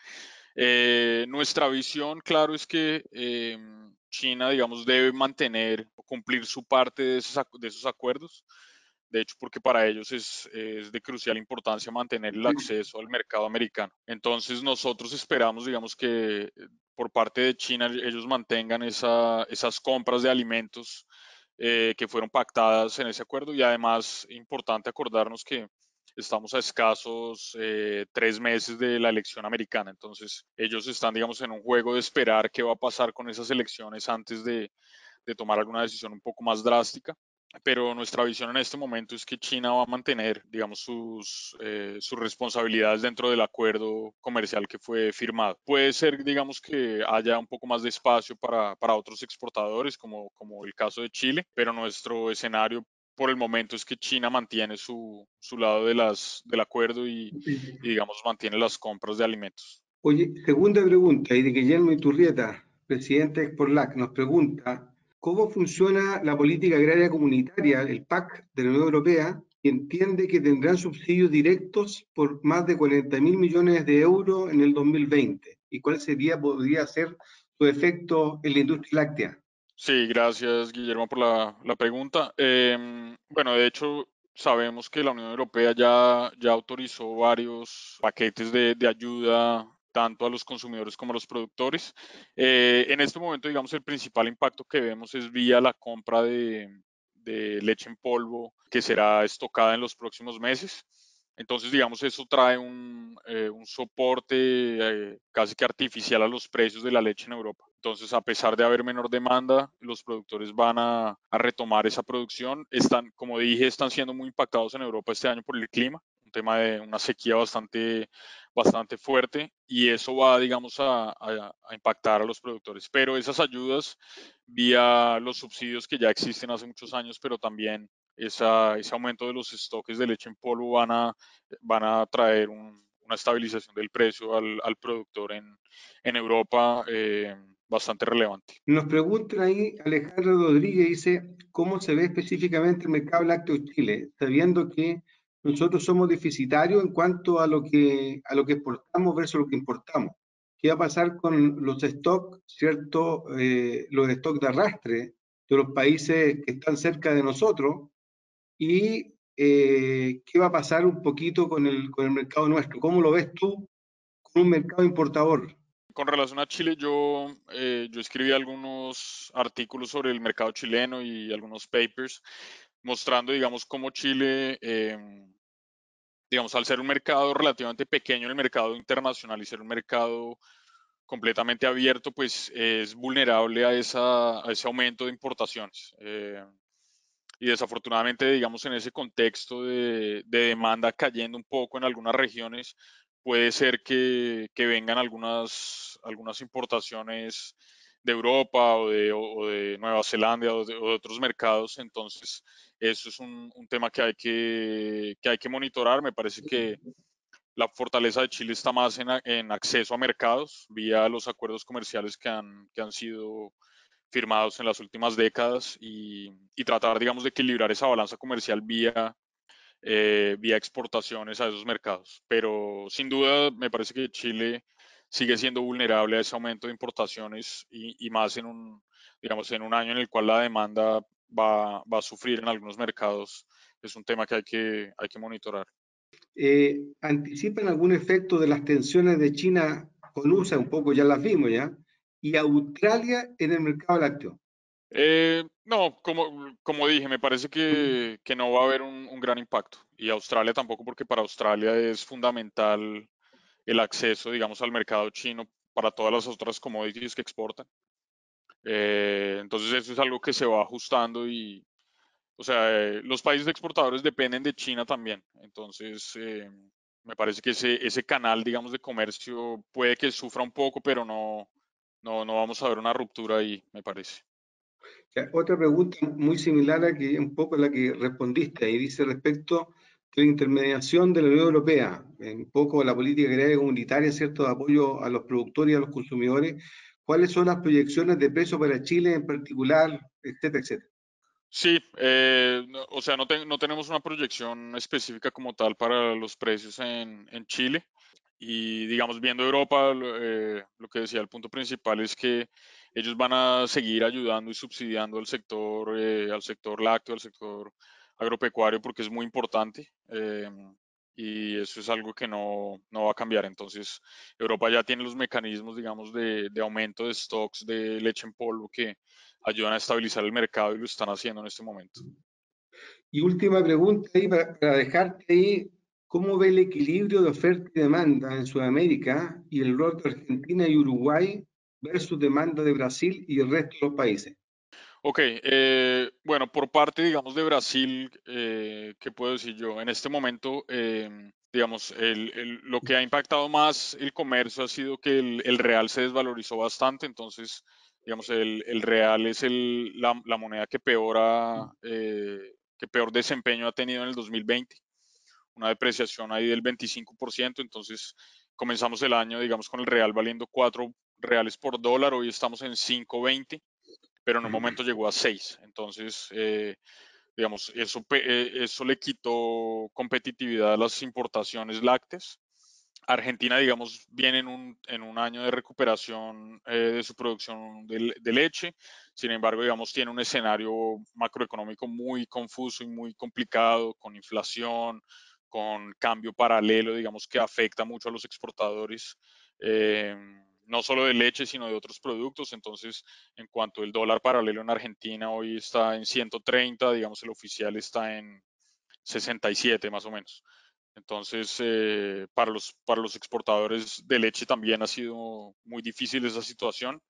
Eh, nuestra visión, claro, es que eh, China, digamos, debe mantener o cumplir su parte de esos, acu- de esos acuerdos. De hecho, porque para ellos es, es de crucial importancia mantener el acceso al mercado americano. Entonces, nosotros esperamos, digamos, que eh, por parte de China ellos mantengan esa, esas compras de alimentos eh, que fueron pactadas en ese acuerdo. Y además, importante acordarnos que estamos a escasos eh, tres meses de la elección americana. Entonces, ellos están, digamos, en un juego de esperar qué va a pasar con esas elecciones antes de, de tomar alguna decisión un poco más drástica. Pero nuestra visión en este momento es que China va a mantener, digamos, sus, eh, sus responsabilidades dentro del acuerdo comercial que fue firmado. Puede ser, digamos, que haya un poco más de espacio para, para otros exportadores, como, como el caso de Chile, pero nuestro escenario por el momento es que China mantiene su, su lado de las, del acuerdo y, y, digamos, mantiene las compras de alimentos. Oye, segunda pregunta, y de Guillermo Iturrieta, presidente de Exporlac, nos pregunta, ¿cómo funciona la política agraria comunitaria, el P A C de la Unión Europea, que entiende que tendrán subsidios directos por más de cuarenta mil millones de euros en el dos mil veinte? ¿Y cuál sería, podría ser su efecto en la industria láctea? Sí, gracias Guillermo por la, la pregunta. Eh, bueno, de hecho, sabemos que la Unión Europea ya, ya autorizó varios paquetes de, de ayuda tanto a los consumidores como a los productores. Eh, en este momento, digamos, el principal impacto que vemos es vía la compra de, de leche en polvo que será estocada en los próximos meses. Entonces, digamos, eso trae un, eh, un soporte eh, casi que artificial a los precios de la leche en Europa. Entonces, a pesar de haber menor demanda, los productores van a, a retomar esa producción. Están, como dije, están siendo muy impactados en Europa este año por el clima, un tema de una sequía bastante, bastante fuerte, y eso va, digamos, a, a, a impactar a los productores. Pero esas ayudas, vía los subsidios que ya existen hace muchos años, pero también esa, ese aumento de los estoques de leche en polvo van a, van a traer un, una estabilización del precio al, al productor en, en Europa eh, bastante relevante. Nos preguntan ahí, Alejandro Rodríguez dice, ¿cómo se ve específicamente el mercado lácteo en Chile? Sabiendo que nosotros somos deficitarios en cuanto a lo que, a lo que exportamos versus lo que importamos. ¿Qué va a pasar con los stocks, cierto? Eh, los stocks de arrastre de los países que están cerca de nosotros, y eh, qué va a pasar un poquito con el, con el mercado nuestro. ¿Cómo lo ves tú con un mercado importador? Con relación a Chile, yo, eh, yo escribí algunos artículos sobre el mercado chileno y algunos papers mostrando, digamos, cómo Chile, eh, digamos, al ser un mercado relativamente pequeño en el mercado internacional y ser un mercado completamente abierto, pues es vulnerable a, esa, a ese aumento de importaciones. Eh, y desafortunadamente, digamos, en ese contexto de, de, demanda cayendo un poco en algunas regiones, puede ser que, que vengan algunas, algunas importaciones de Europa o de, o de Nueva Zelanda o de, o de, otros mercados. Entonces, eso es un, un tema que hay que, que hay que monitorar. Me parece que la fortaleza de Chile está más en, en acceso a mercados vía los acuerdos comerciales que han, que han sido firmados en las últimas décadas y, y tratar, digamos, de equilibrar esa balanza comercial vía, eh, vía exportaciones a esos mercados. Pero sin duda me parece que Chile sigue siendo vulnerable a ese aumento de importaciones y, y más en un, digamos, en un año en el cual la demanda va, va a sufrir en algunos mercados. Es un tema que hay que, hay que monitorar. Eh, ¿anticipan algún efecto de las tensiones de China con U S A? Un poco ya las vimos ya. Y Australia en el mercado lácteo. Eh, no, como, como dije, me parece que, que no va a haber un, un gran impacto. Y Australia tampoco, porque para Australia es fundamental el acceso, digamos, al mercado chino para todas las otras commodities que exportan. Eh, entonces eso es algo que se va ajustando y, o sea, eh, los países exportadores dependen de China también. Entonces, eh, me parece que ese, ese canal, digamos, de comercio puede que sufra un poco, pero no, no, no vamos a ver una ruptura ahí, me parece. Ya, otra pregunta muy similar a que un poco la que respondiste ahí, dice respecto de la intermediación de la Unión Europea, un poco la política agraria comunitaria, ¿cierto?, de apoyo a los productores y a los consumidores. ¿Cuáles son las proyecciones de precio para Chile en particular, etcétera, etcétera? Sí, eh, no- o sea, no, te- no tenemos una proyección específica como tal para los precios en, en Chile. Y digamos, viendo Europa, lo, eh, lo que decía, el punto principal es que ellos van a seguir ayudando y subsidiando al sector, eh, al sector lácteo, al sector agropecuario, porque es muy importante. eh, y eso es algo que no, no va a cambiar. Entonces, Europa ya tiene los mecanismos, digamos, de, de aumento de stocks de leche en polvo que ayudan a estabilizar el mercado y lo están haciendo en este momento. Y última pregunta ahí para, para dejarte ahí, ¿cómo ve el equilibrio de oferta y demanda en Sudamérica y el rol de Argentina y Uruguay versus demanda de Brasil y el resto de los países? Ok, eh, bueno, por parte, digamos, de Brasil, eh, ¿qué puedo decir yo? En este momento, eh, digamos, el- el- lo que ha impactado más el comercio ha sido que el, el real se desvalorizó bastante, entonces, digamos, el, el real es el, la, la moneda que peor, ha, eh, que peor desempeño ha tenido en el dos mil veinte, una depreciación ahí del veinticinco por ciento, entonces comenzamos el año, digamos, con el real valiendo cuatro reales por dólar, hoy estamos en cinco veinte, pero en un momento llegó a seis. Entonces, eh, digamos, eso, eh, eso le quitó competitividad a las importaciones lácteas. Argentina, digamos, viene en un, en un año de recuperación eh, de su producción de, de, leche. Sin embargo, digamos, tiene un escenario macroeconómico muy confuso y muy complicado, con inflación, con cambio paralelo, digamos, que afecta mucho a los exportadores. Eh, no solo de leche, sino de otros productos. Entonces, en cuanto al dólar paralelo en Argentina, hoy está en ciento treinta, digamos, el oficial está en sesenta y siete más o menos. Entonces, eh, para, los, para los exportadores de leche también ha sido muy difícil esa situación.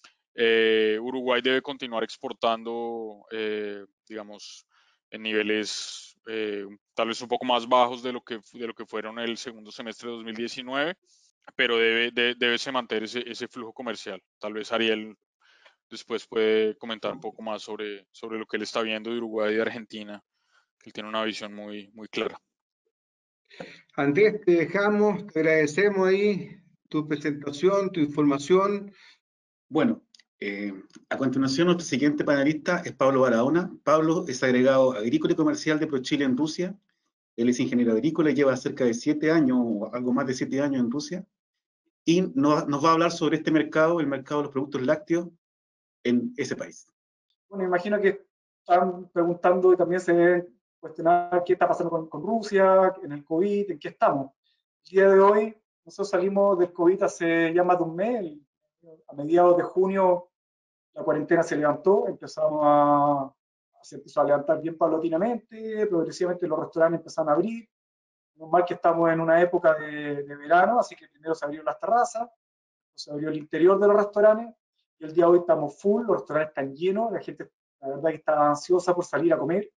Eh, Uruguay debe continuar exportando, eh, digamos, en niveles eh, tal vez un poco más bajos de lo que, de lo que fueron el segundo semestre de dos mil diecinueve, pero debe, de, debe se mantener ese, ese flujo comercial. Tal vez Ariel después puede comentar un poco más sobre, sobre lo que él está viendo de Uruguay y de Argentina, que él tiene una visión muy, muy clara. Andrés, te dejamos, te agradecemos ahí tu presentación, tu información. Bueno, eh, a continuación nuestro siguiente panelista es Pablo Barahona. Pablo es agregado agrícola y comercial de ProChile en Rusia. Él es ingeniero agrícola y lleva cerca de siete años, o algo más de siete años en Rusia. Y nos, nos va a hablar sobre este mercado, el mercado de los productos lácteos en ese país. Bueno, imagino que están preguntando y también se deben cuestionar qué está pasando con, con Rusia, en el COVID, en qué estamos. El día de hoy, nosotros salimos del COVID hace ya más de un mes. A mediados de junio la cuarentena se levantó, empezamos a, se empezó a levantar bien paulatinamente, progresivamente los restaurantes empezaron a abrir. Normal que estamos en una época de, de verano, así que primero se abrieron las terrazas, se abrió el interior de los restaurantes, y el día de hoy estamos full, los restaurantes están llenos, la gente la verdad que está ansiosa por salir a comer,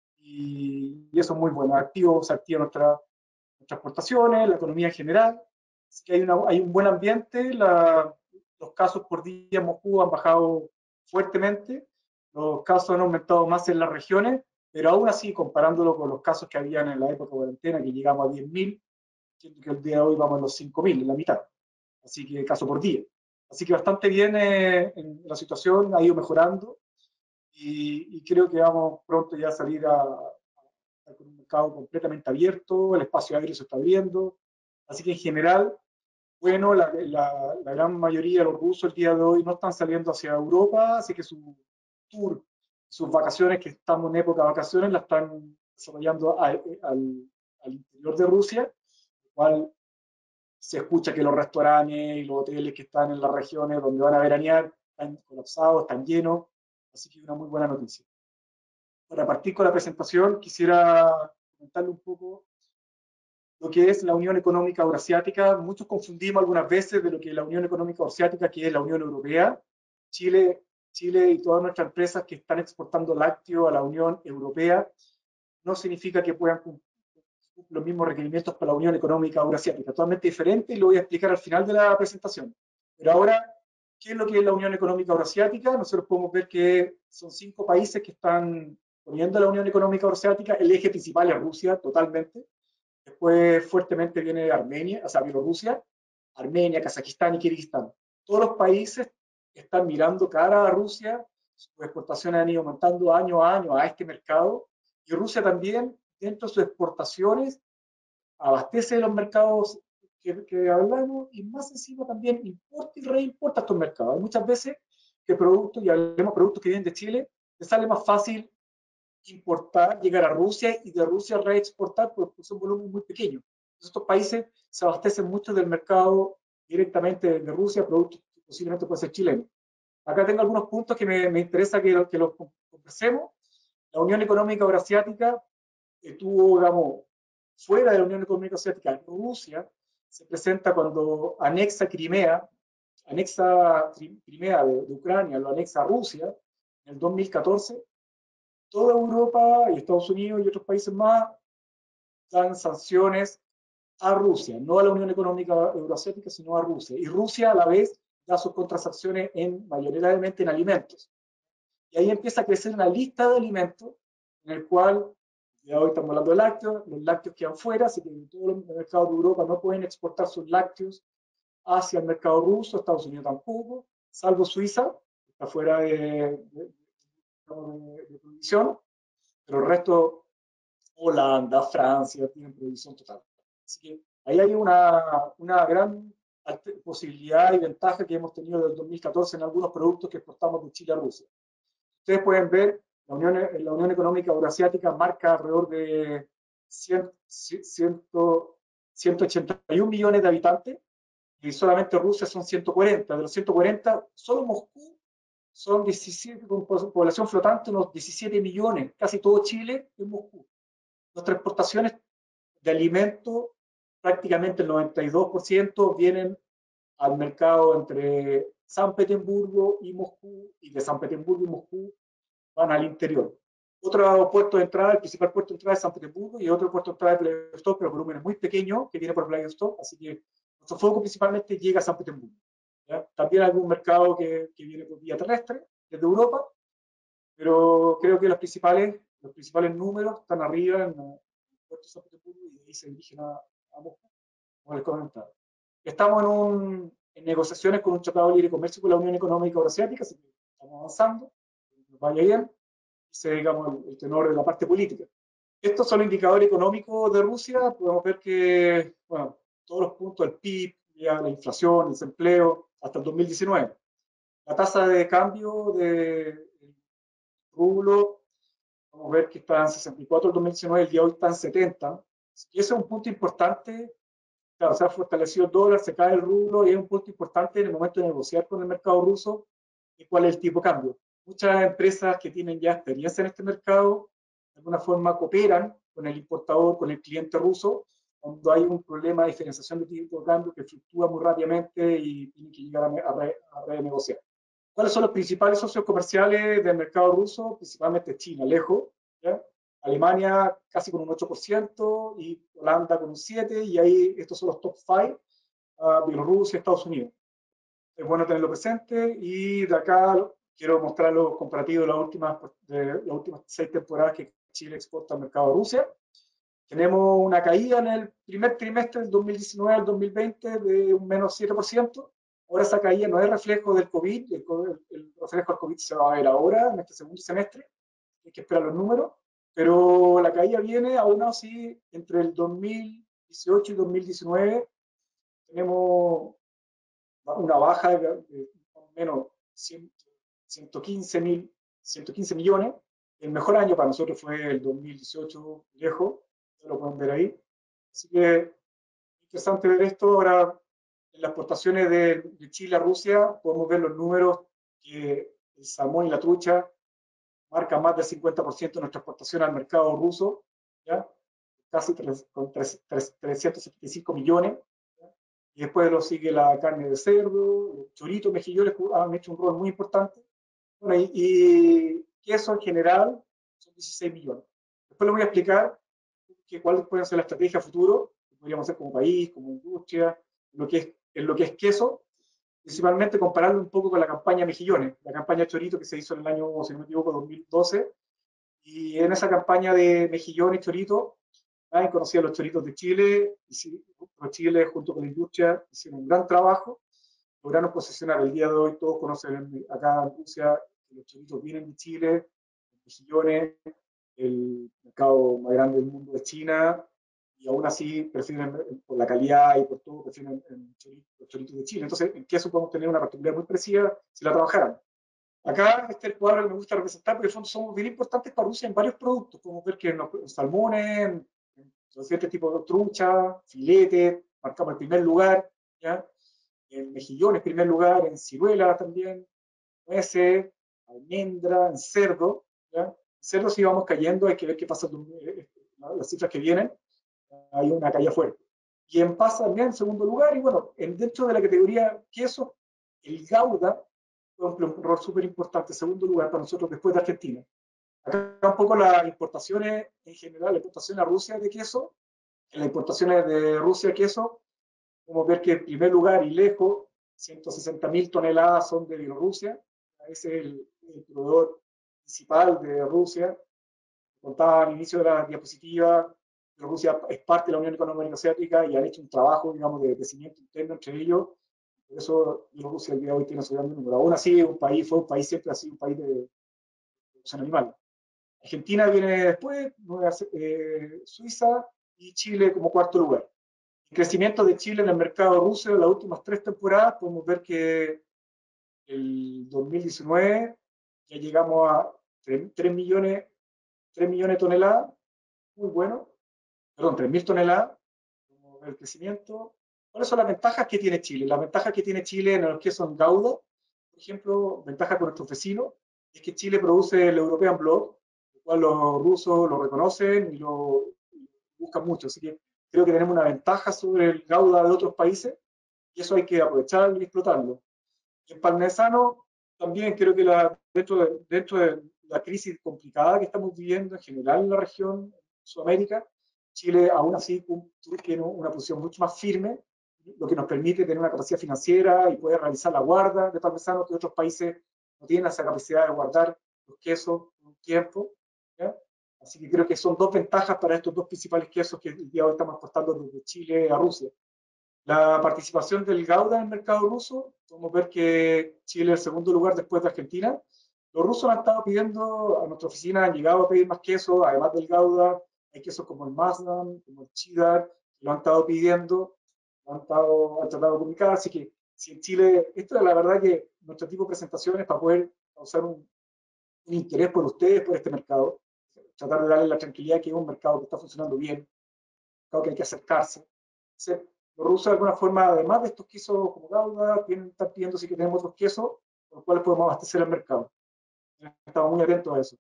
y, y eso es muy bueno, activo, se activa nuestra, nuestras exportaciones, la economía en general, así que hay, una, hay un buen ambiente, la, los casos por día en Moscú han bajado fuertemente, los casos han aumentado más en las regiones, pero aún así, comparándolo con los casos que habían en la época de cuarentena, que llegamos a diez mil, entiendo que el día de hoy vamos a los cinco mil, en la mitad, así que caso por día. Así que bastante bien eh, en la situación, ha ido mejorando y, y creo que vamos pronto ya a salir a, a, con un mercado completamente abierto, el espacio aéreo se está abriendo, así que en general, bueno, la, la, la gran mayoría de los rusos el día de hoy no están saliendo hacia Europa, así que su tour, sus vacaciones, que estamos en época de vacaciones, la están desarrollando al, al, al interior de Rusia, lo cual se escucha que los restaurantes y los hoteles que están en las regiones donde van a veranear están colapsados, están llenos, así que una muy buena noticia. Para partir con la presentación, quisiera comentarle un poco lo que es la Unión Económica Eurasiática. Muchos confundimos algunas veces de lo que es la Unión Económica Eurasiática, que es la Unión Europea. Chile Chile y todas nuestras empresas que están exportando lácteo a la Unión Europea no significa que puedan cumplir los mismos requerimientos para la Unión Económica Eurasiática, totalmente diferente, y lo voy a explicar al final de la presentación. Pero ahora, ¿qué es lo que es la Unión Económica Eurasiática? Nosotros podemos ver que son cinco países que están poniendo la Unión Económica Eurasiática. El eje principal es Rusia, totalmente. Después, fuertemente, viene Armenia, o sea, Bielorrusia, Armenia, Kazajistán y Kirguistán. Todos los países están mirando cara a Rusia, sus exportaciones han ido aumentando año a año a este mercado, y Rusia también, dentro de sus exportaciones, abastece de los mercados que, que hablamos, y más encima también importa y reimporta estos mercados. Hay muchas veces que productos, y hablemos de productos que vienen de Chile, les sale más fácil importar, llegar a Rusia y de Rusia reexportar porque son volúmenes muy pequeños. Entonces, estos países se abastecen mucho del mercado directamente de Rusia, productos que posiblemente pueden ser chilenos. Acá tengo algunos puntos que me, me interesa que, que los conversemos. La Unión Económica Eurasiática estuvo, digamos, fuera de la Unión Económica Eurasiática. Rusia se presenta cuando anexa Crimea, anexa Crimea de, de Ucrania, lo anexa a Rusia en el dos mil catorce. Toda Europa y Estados Unidos y otros países más dan sanciones a Rusia, no a la Unión Económica Eurasiática, sino a Rusia. Y Rusia a la vez da sus contrasanciones en, mayoritariamente en alimentos. Y ahí empieza a crecer una lista de alimentos en el cual, ya hoy estamos hablando de lácteos, los lácteos quedan fuera, así que todos los mercados de Europa no pueden exportar sus lácteos hacia el mercado ruso, Estados Unidos tampoco, salvo Suiza, que está fuera de, de, de, de prohibición, pero el resto, Holanda, Francia, tienen prohibición total. Así que ahí hay una, una gran posibilidad y ventaja que hemos tenido desde el dos mil catorce en algunos productos que exportamos de Chile a Rusia. Ustedes pueden ver, la Unión, la Unión Económica Eurasiática marca alrededor de cien, cien, ciento ochenta y un millones de habitantes, y solamente Rusia son ciento cuarenta. De los ciento cuarenta, solo Moscú son diecisiete, con población flotante, unos diecisiete millones, casi todo Chile es Moscú. Nuestras exportaciones de alimentos, prácticamente el noventa y dos por ciento vienen al mercado entre San Petersburgo y Moscú, y de San Petersburgo y Moscú van al interior. Otro puerto de entrada, el principal puerto de entrada es San Petersburgo, y otro puerto de entrada es Vladivostok, pero volúmenes muy pequeños, que viene por Vladivostok, así que nuestro foco principalmente llega a San Petersburgo. ¿Ya? También hay algún mercado que, que viene por vía terrestre, desde Europa, pero creo que los principales, los principales números están arriba en el puerto de San Petersburgo, y de ahí se dirigen a, a Moscú, como les comentaba. Estamos en, un, en negociaciones con un tratado de libre comercio con la Unión Económica Eurasiática, así que estamos avanzando, nos vaya bien, ese es, digamos, el, el tenor de la parte política. Estos son los indicadores económicos de Rusia. Podemos ver que, bueno, todos los puntos, el P I B, ya, la inflación, el desempleo, hasta el dos mil diecinueve. La tasa de cambio de rublo, vamos a ver que está en sesenta y cuatro en dos mil diecinueve, el día de hoy está en setenta. Y ese es un punto importante. Claro, se ha fortalecido el dólar, se cae el rublo, y es un punto importante en el momento de negociar con el mercado ruso y cuál es el tipo de cambio. Muchas empresas que tienen ya experiencia en este mercado, de alguna forma cooperan con el importador, con el cliente ruso, cuando hay un problema de diferenciación de tipo de cambio que fluctúa muy rápidamente y tiene que llegar a, re, a renegociar. ¿Cuáles son los principales socios comerciales del mercado ruso? Principalmente China, lejos, ¿ya? Alemania casi con un ocho por ciento, y Holanda con un siete por ciento, y ahí estos son los top cinco, uh, Bielorrusia, Estados Unidos. Es bueno tenerlo presente, y de acá quiero mostrar los comparativos de las últimas, de las últimas seis temporadas que Chile exporta al mercado de Rusia. Tenemos una caída en el primer trimestre del dos mil diecinueve al dos mil veinte de un menos siete por ciento. Ahora esa caída no es reflejo del COVID, el, el, el reflejo del COVID se va a ver ahora, en este segundo semestre, hay que esperar los números, pero la caída viene aún así entre el dos mil dieciocho y dos mil diecinueve. Tenemos una baja de, de más o menos ciento quince millones. El mejor año para nosotros fue el dos mil dieciocho, lejos, lo pueden ver ahí. Así que interesante ver esto. Ahora, en las exportaciones de, de Chile a Rusia, podemos ver los números que el salmón y la trucha marcan más del cincuenta por ciento de nuestra exportación al mercado ruso, ¿ya? Casi tres, con tres, tres, trescientos setenta y cinco millones. ¿Ya? Y después lo sigue la carne de cerdo, los choritos, mejillones han hecho un rol muy importante. Bueno, y, y queso en general son dieciséis millones. Después les voy a explicar que, cuáles pueden ser las estrategias futuro que podríamos hacer como país, como industria, en lo que es, en lo que es queso, principalmente compararlo un poco con la campaña Mejillones, la campaña Chorito que se hizo en el año, si no me equivoco, dos mil doce, y en esa campaña de Mejillones y Chorito, nadie conocía los choritos de Chile, y sí, los Chile junto con la industria hicieron un gran trabajo, lograron posicionar. El día de hoy todos conocen acá en Rusia que los choritos vienen de Chile, los mejillones, el mercado más grande del mundo es China, y aún así prefieren, por la calidad y por todo, prefieren el chorito, los choritos de Chile. Entonces, en queso podemos tener una particularidad muy parecida si la trabajaran. Acá este es el cuadro que me gusta representar, porque en el fondo somos bien importantes para Rusia en varios productos. Podemos ver que en los salmones, en diferentes tipos de trucha, filete, marcamos el primer lugar, ¿ya? En mejillones, en primer lugar, en ciruela también, nueces, almendra, en cerdo, ¿ya? En cerdo sí vamos cayendo, hay que ver qué pasa con las cifras que vienen, hay una caída fuerte. Y en pasa también en segundo lugar, y bueno, en, dentro de la categoría queso, el Gouda cumple un rol súper importante, segundo lugar para nosotros después de Argentina. Acá un poco las importaciones en general, la importación a Rusia de queso, en las importaciones de Rusia de queso, podemos ver que en primer lugar y lejos, ciento sesenta mil toneladas son de Bielorrusia, ese es el, el proveedor principal de Rusia. Contaba al inicio de la diapositiva, Bielorrusia es parte de la Unión Económica Asiática y han hecho un trabajo, digamos, de crecimiento interno entre ellos. Por eso Bielorrusia el día de hoy tiene su gran número. Aún así, un país, fue un país, siempre ha sido un país de producción animal. Argentina viene después, Nueva, eh, Suiza y Chile como cuarto lugar. El crecimiento de Chile en el mercado ruso en las últimas tres temporadas, podemos ver que el dos mil diecinueve ya llegamos a tres millones, tres millones de toneladas, muy bueno, perdón, tres mil toneladas, como el crecimiento. ¿Cuáles son las ventajas que tiene Chile? Las ventajas que tiene Chile en los que son Gouda, por ejemplo, ventaja con nuestros vecinos, es que Chile produce el European Blood, lo cual los rusos lo reconocen y lo buscan mucho, así que creo que tenemos una ventaja sobre el Gouda de otros países y eso hay que aprovecharlo y explotarlo. Y en parmesano también creo que la, dentro, de, dentro de la crisis complicada que estamos viviendo en general en la región Sudamérica, Chile aún así tiene una posición mucho más firme, lo que nos permite tener una capacidad financiera y poder realizar la guarda de parmesano que otros países no tienen esa capacidad de guardar los quesos por un tiempo, ¿ya? Así que creo que son dos ventajas para estos dos principales quesos que el día de hoy estamos exportando desde Chile a Rusia. La participación del Gouda en el mercado ruso, podemos ver que Chile es el segundo lugar después de Argentina. Los rusos han estado pidiendo, a nuestra oficina han llegado a pedir más queso, además del Gouda, hay quesos como el Maasdam, como el Cheddar, que lo han estado pidiendo, lo han, estado, han tratado de comunicar, así que si en Chile, esto es la verdad que nuestro tipo de presentaciones para poder causar un, un interés por ustedes, por este mercado, tratar de darle la tranquilidad que es un mercado que está funcionando bien, un mercado que hay que acercarse. Entonces, los rusos de alguna forma, además de estos quesos como Gouda, tienen, están pidiendo si que tenemos otros quesos, con los cuales podemos abastecer el mercado. Estamos muy atentos a eso.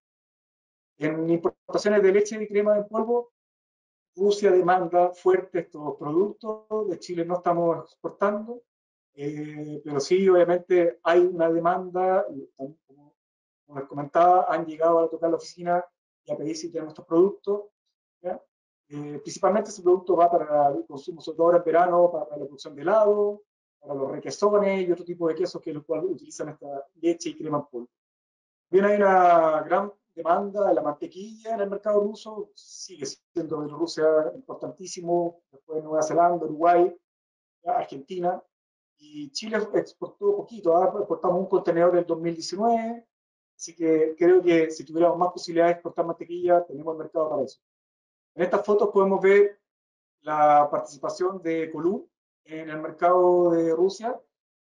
En importaciones de leche y crema en polvo, Rusia demanda fuerte estos productos, de Chile no estamos exportando, eh, pero sí, obviamente, hay una demanda, como, como les comentaba, han llegado a tocar la oficina y a pedir si tenemos estos productos, ¿ya? Eh, principalmente ese producto va para el consumo, sobre todo ahora en verano, para la producción de helado, para los requesones y otro tipo de quesos que los cuales utilizan esta leche y crema en polvo. También hay una gran demanda de la mantequilla en el mercado ruso, sigue siendo de Rusia importantísimo, después Nueva Zelanda, Uruguay, Argentina, y Chile exportó poquito, ¿eh? Exportamos un contenedor en el dos mil diecinueve, así que creo que si tuviéramos más posibilidades de exportar mantequilla, tenemos el mercado para eso. En estas fotos podemos ver la participación de Column en el mercado de Rusia,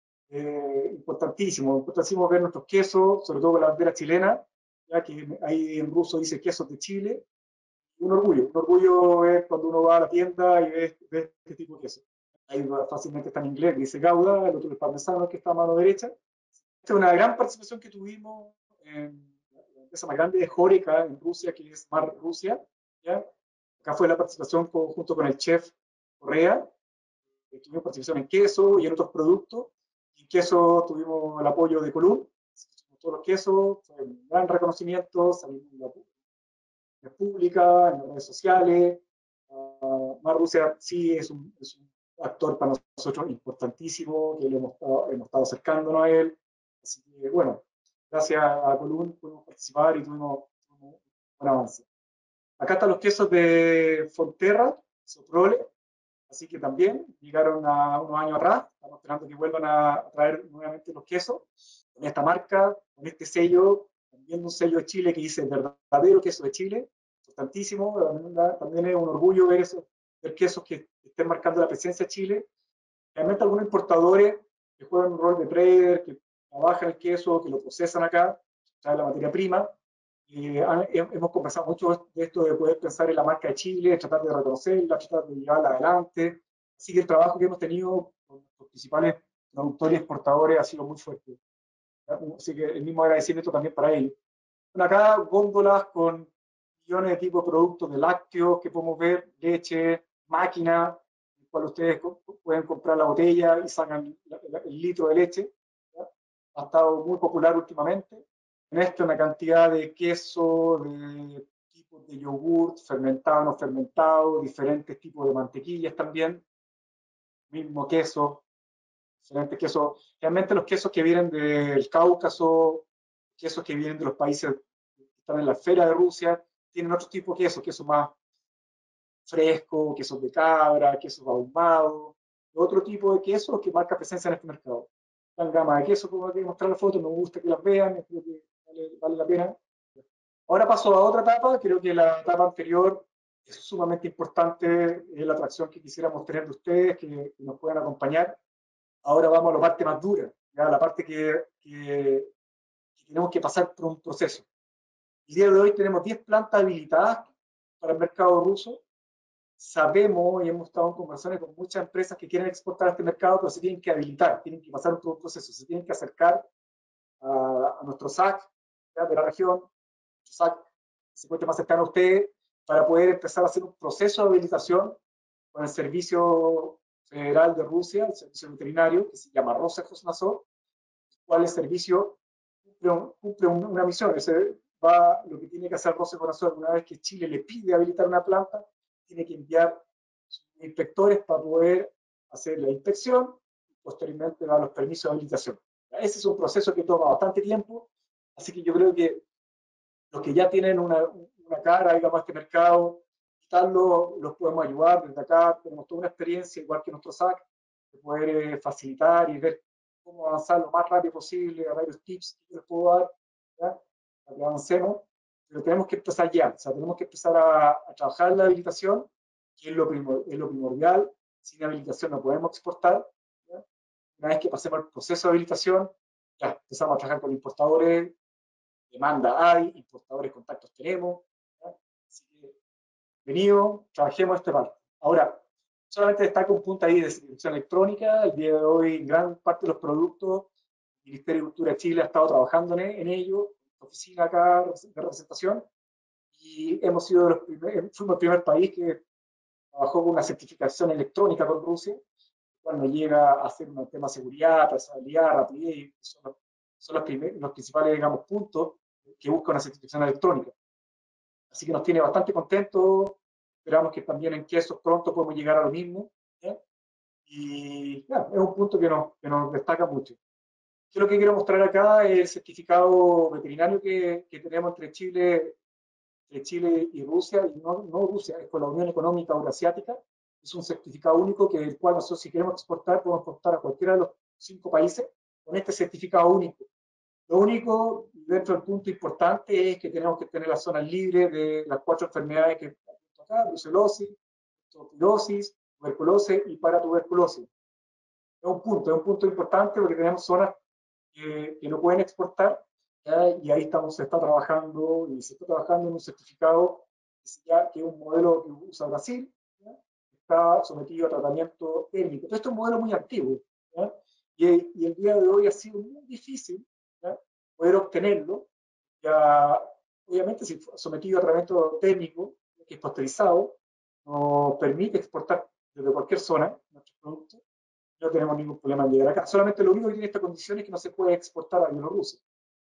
eh, importantísimo, importantísimo ver nuestros quesos, sobre todo con la bandera chilena, ya que ahí en ruso dice quesos de Chile, un orgullo, un orgullo es cuando uno va a la tienda y ve, ve este tipo de queso. Ahí fácilmente está en inglés, dice Gouda, el otro es parmesano que está a mano derecha. Esta es una gran participación que tuvimos en la empresa más grande de Horeca en Rusia, que es Mar Rusia, ¿ya? Acá fue la participación con, junto con el chef Correa, eh, tuvimos participación en queso y en otros productos. En queso tuvimos el apoyo de Column, todos los quesos, fue un gran reconocimiento, salimos en la pública, en las redes sociales. Uh, Mar Rusia sí es un, es un actor para nosotros importantísimo, que le hemos estado, hemos estado acercándonos a él. Así que, bueno, gracias a Colún pudimos participar y tuvimos, tuvimos un buen avance. Acá están los quesos de Fonterra, Soprole, así que también llegaron a unos años atrás. Estamos esperando que vuelvan a traer nuevamente los quesos con esta marca, con este sello, también un sello de Chile que dice verdadero queso de Chile, importantísimo. También es un orgullo ver, eso, ver quesos que estén marcando la presencia de Chile. Realmente algunos importadores que juegan un rol de trader, que trabajan el queso, que lo procesan acá, traen la materia prima. Eh, hemos conversado mucho de esto de poder pensar en la marca de Chile, tratar de reconocerla, tratar de llevarla adelante. Así que el trabajo que hemos tenido con los principales productores y exportadores ha sido muy fuerte. Así que el mismo agradecimiento también para ellos. Bueno, acá góndolas con millones de tipos de productos de lácteos que podemos ver, leche, máquina, en el cual ustedes pueden comprar la botella y sacan el litro de leche. ¿Ya? Ha estado muy popular últimamente. En esto una cantidad de queso, de tipos de yogur, fermentado, no fermentado, diferentes tipos de mantequillas también, mismo queso, diferentes quesos. Realmente los quesos que vienen del Cáucaso, quesos que vienen de los países que están en la esfera de Rusia, tienen otro tipo de quesos, quesos más frescos, quesos de cabra, quesos ahumados, otro tipo de quesos que marca presencia en este mercado. Gran gama de quesos, como aquí mostrar la foto, me gusta que las vean, creo que vale, vale la pena. Ahora paso a otra etapa, creo que la etapa anterior es sumamente importante, es la atracción que quisiéramos tener de ustedes, que, que nos puedan acompañar. Ahora vamos a la parte más dura, ¿ya? La parte que, que, que tenemos que pasar por un proceso. El día de hoy tenemos diez plantas habilitadas para el mercado ruso. Sabemos y hemos estado en conversaciones con muchas empresas que quieren exportar a este mercado, pero se tienen que habilitar, tienen que pasar por un proceso, se tienen que acercar a, a nuestro S A C, ¿ya? De la región, S A C, que se encuentre más cercano a ustedes, para poder empezar a hacer un proceso de habilitación con el Servicio Federal de Rusia, el servicio veterinario, que se llama Rosnazor, cual el servicio cumple, un, cumple una misión. Ese va, lo que tiene que hacer Rosnazor una vez que Chile le pide habilitar una planta, tiene que enviar inspectores para poder hacer la inspección y posteriormente dar los permisos de habilitación. Ese es un proceso que toma bastante tiempo, así que yo creo que los que ya tienen una, una cara, digamos, a este mercado, lo, los podemos ayudar desde acá. Tenemos toda una experiencia, igual que nuestro S A C, de poder eh, facilitar y ver cómo avanzar lo más rápido posible, a varios tips que les puedo dar, ¿ya? Para que avancemos, pero tenemos que empezar ya, o sea, tenemos que empezar a, a trabajar en la habilitación, que es lo, primor, es lo primordial. Sin habilitación no podemos exportar, ¿ya? Una vez que pasemos el proceso de habilitación, ya empezamos a trabajar con importadores, demanda hay, importadores, contactos tenemos, ¿ya? Así que, venido, trabajemos este parte. Ahora, solamente destaco un punto ahí de certificación electrónica. El día de hoy, gran parte de los productos, el Ministerio de Cultura de Chile ha estado trabajando en, en ello, en oficina acá de representación, y hemos sido de los primer, fuimos el primer país que trabajó con una certificación electrónica con Rusia, cuando llega a hacer un tema de seguridad, trazabilidad, rapidez, son los, son los, primer, los principales, digamos, puntos que busca una certificación electrónica. Así que nos tiene bastante contentos. Esperamos que también en quesos pronto podemos llegar a lo mismo, ¿eh? Y yeah, es un punto que nos, que nos destaca mucho. Yo lo que quiero mostrar acá es el certificado veterinario que, que tenemos entre Chile, entre Chile y Rusia, y no, no Rusia, es con la Unión Económica Eurasiática. Es un certificado único que el cual nosotros, si queremos exportar, podemos exportar a cualquiera de los cinco países con este certificado único. Lo único, dentro del punto importante, es que tenemos que tener las zonas libres de las cuatro enfermedades que acá: brucelosis, tuberculosis, tuberculosis y paratuberculosis. Es un punto, es un punto importante porque tenemos zonas que, que no pueden exportar, ¿ya? Y ahí estamos, se está trabajando y se está trabajando en un certificado que, que es un modelo que usa Brasil, ¿ya? Está sometido a tratamiento térmico. Pero esto es un modelo muy antiguo, ¿ya? Y, y el día de hoy ha sido muy difícil, ¿ya?, poder obtenerlo. Ya, obviamente, si sometido a tratamiento térmico, que es pasteurizado, nos permite exportar desde cualquier zona nuestros productos. No tenemos ningún problema en llegar acá. Solamente lo único que tiene esta condición es que no se puede exportar a Bielorrusia.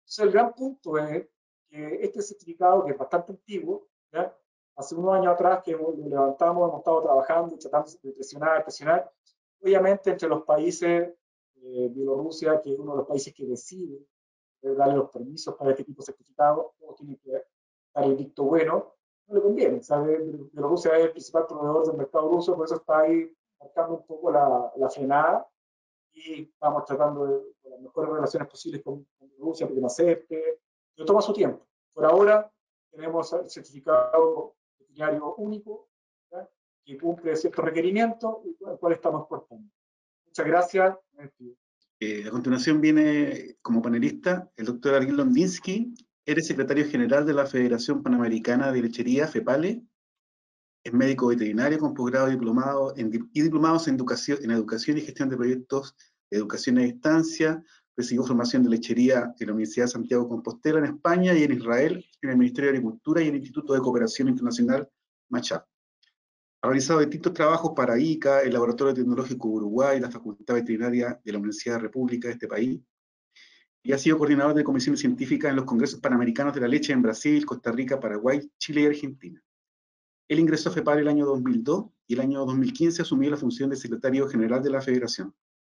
Entonces, el gran punto es que este certificado, que es bastante antiguo, ¿ya? Hace unos años atrás que lo levantamos, hemos estado trabajando, tratando de presionar, presionar. Obviamente, entre los países, eh, Bielorrusia, que es uno de los países que decide eh, darle los permisos para este tipo de certificados, todos tienen que dar el visto bueno, no le conviene. ¿Sabe? Bielorrusia es el principal proveedor del mercado ruso, por eso está ahí marcando un poco la, la frenada, y estamos tratando de, de las mejores relaciones posibles con, con Bielorrusia para que nos acepte, pero toma su tiempo. Por ahora tenemos el certificado veterinario único, ¿ya? Que cumple ciertos requerimientos y con el cual estamos exportando. Muchas gracias. Eh, a continuación viene como panelista el doctor Ariel Londinsky. Eres secretario general de la Federación Panamericana de Lechería, FEPALE. Es médico veterinario con posgrado diplomado en, y diplomados en educación, en educación y gestión de proyectos de educación a distancia. Recibió formación de lechería en la Universidad de Santiago de Compostela en España y en Israel, en el Ministerio de Agricultura y el Instituto de Cooperación Internacional Machad. Ha realizado distintos trabajos para I C A, el Laboratorio Tecnológico Uruguay, la Facultad Veterinaria de la Universidad de la República de este país, y ha sido coordinador de comisiones científicas en los Congresos Panamericanos de la Leche en Brasil, Costa Rica, Paraguay, Chile y Argentina. Él ingresó a FEPALE el año dos mil dos y el año dos mil quince asumió la función de secretario general de la Federación.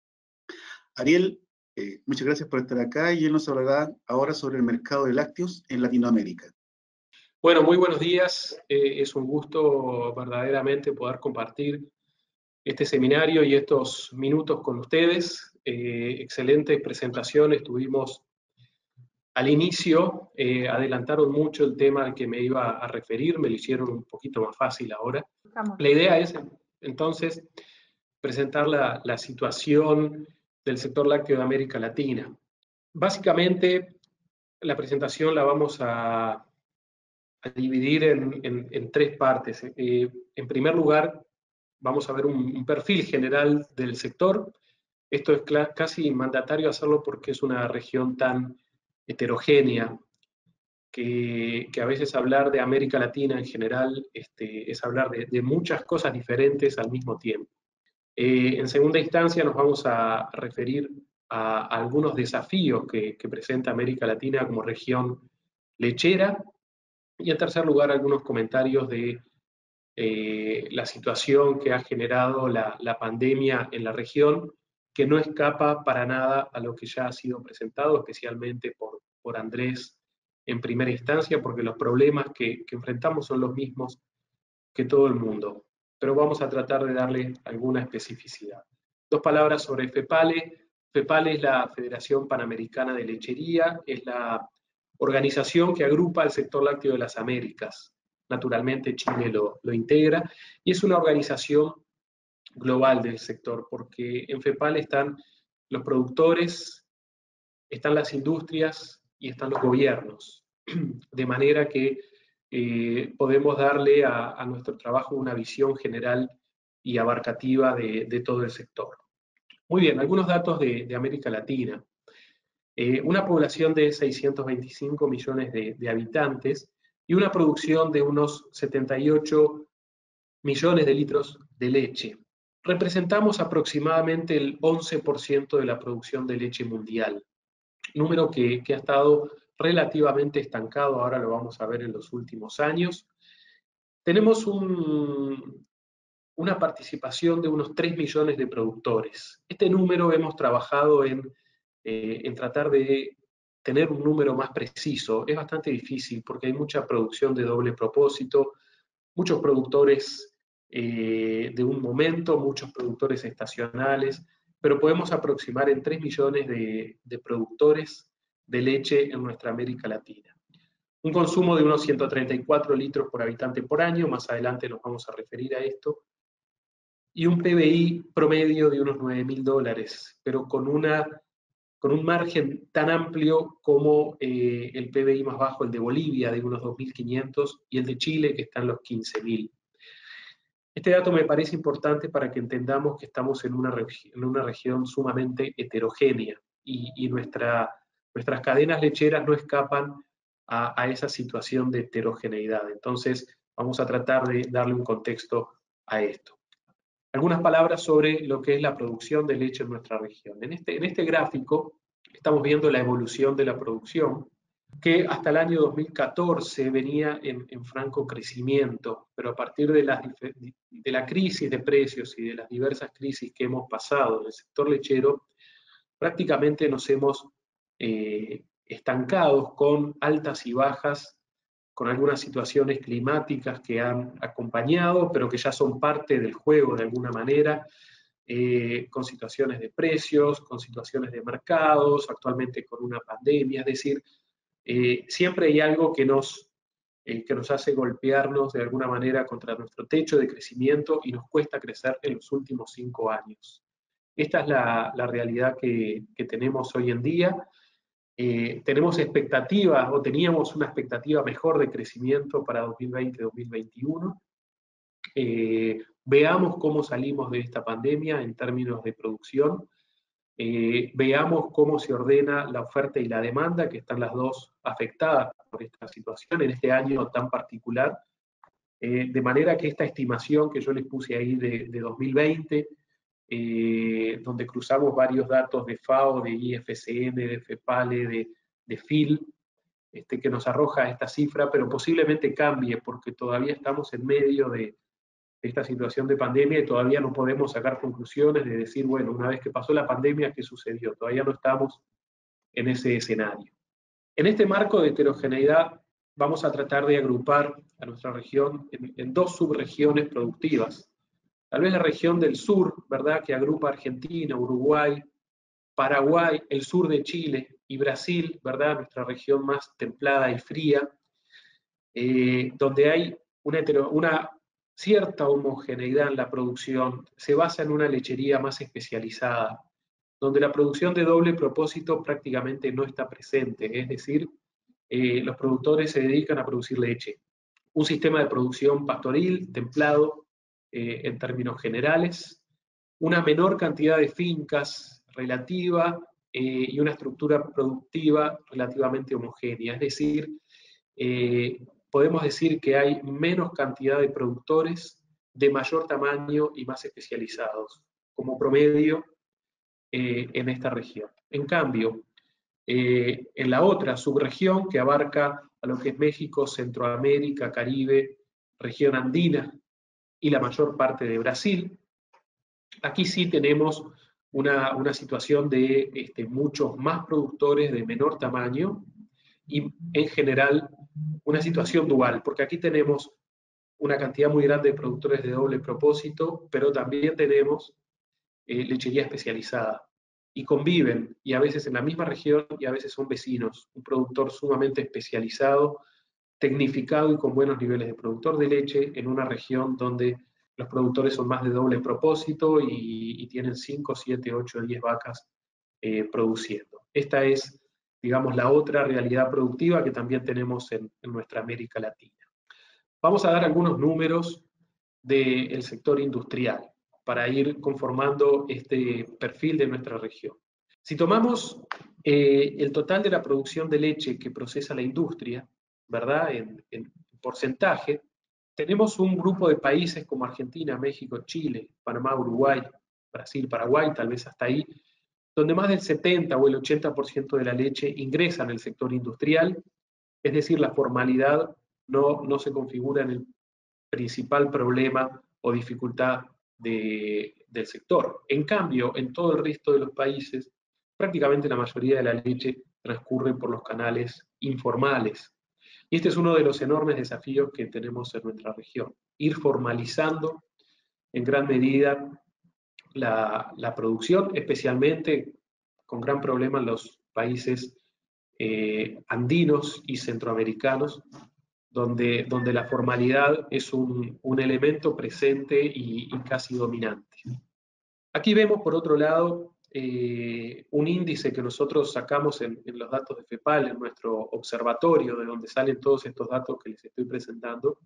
Ariel, eh, muchas gracias por estar acá y él nos hablará ahora sobre el mercado de lácteos en Latinoamérica. Bueno, muy buenos días. Eh, es un gusto verdaderamente poder compartir este seminario y estos minutos con ustedes. Eh, excelentes presentaciones tuvimos al inicio, eh, adelantaron mucho el tema al que me iba a referir, me lo hicieron un poquito más fácil ahora. La idea es, entonces, presentar la, la situación del sector lácteo de América Latina. Básicamente, la presentación la vamos a, a dividir en, en, en tres partes. Eh, en primer lugar, vamos a ver un, un perfil general del sector. Esto es casi mandatario hacerlo porque es una región tan heterogénea que, que a veces hablar de América Latina en general este, es hablar de, de muchas cosas diferentes al mismo tiempo. Eh, en segunda instancia nos vamos a referir a, a algunos desafíos que, que presenta América Latina como región lechera, y en tercer lugar algunos comentarios de eh, la situación que ha generado la, la pandemia en la región, que no escapa para nada a lo que ya ha sido presentado, especialmente por, por Andrés en primera instancia, porque los problemas que, que enfrentamos son los mismos que todo el mundo, pero vamos a tratar de darle alguna especificidad. Dos palabras sobre FEPALE. FEPALE es la Federación Panamericana de Lechería, es la organización que agrupa el sector lácteo de las Américas. Naturalmente Chile lo, lo integra, y es una organización global del sector, porque en FEPALE están los productores, están las industrias y están los gobiernos, de manera que eh, podemos darle a, a nuestro trabajo una visión general y abarcativa de, de todo el sector. Muy bien, algunos datos de, de América Latina. Eh, una población de seiscientos veinticinco millones de, de habitantes y una producción de unos setenta y ocho millones de litros de leche. Representamos aproximadamente el once por ciento de la producción de leche mundial, número que, que ha estado relativamente estancado, ahora lo vamos a ver en los últimos años. Tenemos un, una participación de unos tres millones de productores. Este número hemos trabajado en, eh, en tratar de tener un número más preciso. Es bastante difícil porque hay mucha producción de doble propósito, muchos productores eh, de un momento, muchos productores estacionales, pero podemos aproximar en tres millones de, de productores de leche en nuestra América Latina. Un consumo de unos ciento treinta y cuatro litros por habitante por año, más adelante nos vamos a referir a esto, y un P B I promedio de unos nueve mil dólares, pero con, una, con un margen tan amplio como eh, el P B I más bajo, el de Bolivia, de unos dos mil quinientos, y el de Chile, que está en los quince mil. Este dato me parece importante para que entendamos que estamos en una, en una región sumamente heterogénea, y, y nuestra, nuestras cadenas lecheras no escapan a, a esa situación de heterogeneidad. Entonces, vamos a tratar de darle un contexto a esto. Algunas palabras sobre lo que es la producción de leche en nuestra región. En este, en este gráfico estamos viendo la evolución de la producción, que hasta el año dos mil catorce venía en, en franco crecimiento, pero a partir de la, de la crisis de precios y de las diversas crisis que hemos pasado en el sector lechero, prácticamente nos hemos eh, estancado con altas y bajas, con algunas situaciones climáticas que han acompañado, pero que ya son parte del juego de alguna manera, eh, con situaciones de precios, con situaciones de mercados, actualmente con una pandemia, es decir, Eh, siempre hay algo que nos, eh, que nos hace golpearnos de alguna manera contra nuestro techo de crecimiento y nos cuesta crecer en los últimos cinco años. Esta es la, la realidad que, que tenemos hoy en día. Eh, tenemos expectativas, o teníamos una expectativa mejor de crecimiento para dos mil veinte dos mil veintiuno. Eh, veamos cómo salimos de esta pandemia en términos de producción. Eh, veamos cómo se ordena la oferta y la demanda, que están las dos afectadas por esta situación en este año tan particular, eh, de manera que esta estimación que yo les puse ahí de, de dos mil veinte, eh, donde cruzamos varios datos de FAO, de I F C N, de FEPALE, de, de F I L, este, que nos arroja esta cifra, pero posiblemente cambie porque todavía estamos en medio de esta situación de pandemia y todavía no podemos sacar conclusiones de decir, bueno, una vez que pasó la pandemia, ¿qué sucedió? Todavía no estamos en ese escenario. En este marco de heterogeneidad vamos a tratar de agrupar a nuestra región en, en dos subregiones productivas. Tal vez la región del sur, ¿verdad?, que agrupa Argentina, Uruguay, Paraguay, el sur de Chile y Brasil, ¿verdad?, nuestra región más templada y fría, eh, donde hay una, hetero, una cierta homogeneidad en la producción, se basa en una lechería más especializada, donde la producción de doble propósito prácticamente no está presente, es decir, eh, los productores se dedican a producir leche. Un sistema de producción pastoril, templado, eh, en términos generales, una menor cantidad de fincas relativa eh, y una estructura productiva relativamente homogénea, es decir, eh, podemos decir que hay menos cantidad de productores de mayor tamaño y más especializados, como promedio eh, en esta región. En cambio, eh, en la otra subregión que abarca a lo que es México, Centroamérica, Caribe, región andina y la mayor parte de Brasil, aquí sí tenemos una, una situación de este, muchos más productores de menor tamaño y en general una situación dual, porque aquí tenemos una cantidad muy grande de productores de doble propósito, pero también tenemos eh, lechería especializada. Y conviven, y a veces en la misma región, y a veces son vecinos. Un productor sumamente especializado, tecnificado y con buenos niveles de productor de leche, en una región donde los productores son más de doble propósito y, y tienen cinco, siete, ocho, diez vacas eh, produciendo. Esta es, digamos, la otra realidad productiva que también tenemos en, en nuestra América Latina. Vamos a dar algunos números del sector industrial para ir conformando este perfil de nuestra región. Si tomamos eh, el total de la producción de leche que procesa la industria, ¿verdad?, en, en porcentaje, tenemos un grupo de países como Argentina, México, Chile, Panamá, Uruguay, Brasil, Paraguay, tal vez hasta ahí, donde más del setenta o el ochenta por ciento de la leche ingresa en el sector industrial, es decir, la formalidad no, no se configura en el principal problema o dificultad de, del sector. En cambio, en todo el resto de los países, prácticamente la mayoría de la leche transcurre por los canales informales. Y este es uno de los enormes desafíos que tenemos en nuestra región, ir formalizando en gran medida la, la producción, especialmente con gran problema en los países eh, andinos y centroamericanos, donde, donde la formalidad es un, un elemento presente y, y casi dominante. Aquí vemos, por otro lado, eh, un índice que nosotros sacamos en, en los datos de FEPAL, en nuestro observatorio, de donde salen todos estos datos que les estoy presentando,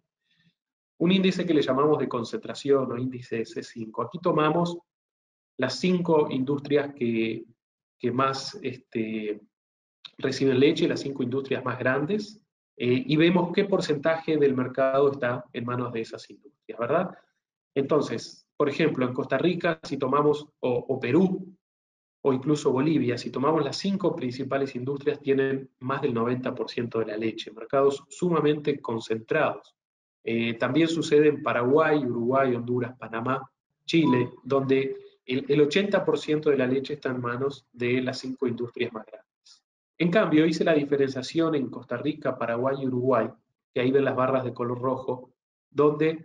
un índice que le llamamos de concentración o índice C cinco. Aquí tomamos las cinco industrias que, que más este, reciben leche, las cinco industrias más grandes, eh, y vemos qué porcentaje del mercado está en manos de esas industrias, ¿verdad? Entonces, por ejemplo, en Costa Rica, si tomamos, o, o Perú, o incluso Bolivia, si tomamos las cinco principales industrias, tienen más del noventa por ciento de la leche, mercados sumamente concentrados. Eh, también sucede en Paraguay, Uruguay, Honduras, Panamá, Chile, donde el, el ochenta por ciento de la leche está en manos de las cinco industrias más grandes. En cambio, hice la diferenciación en Costa Rica, Paraguay y Uruguay, que ahí ven las barras de color rojo, donde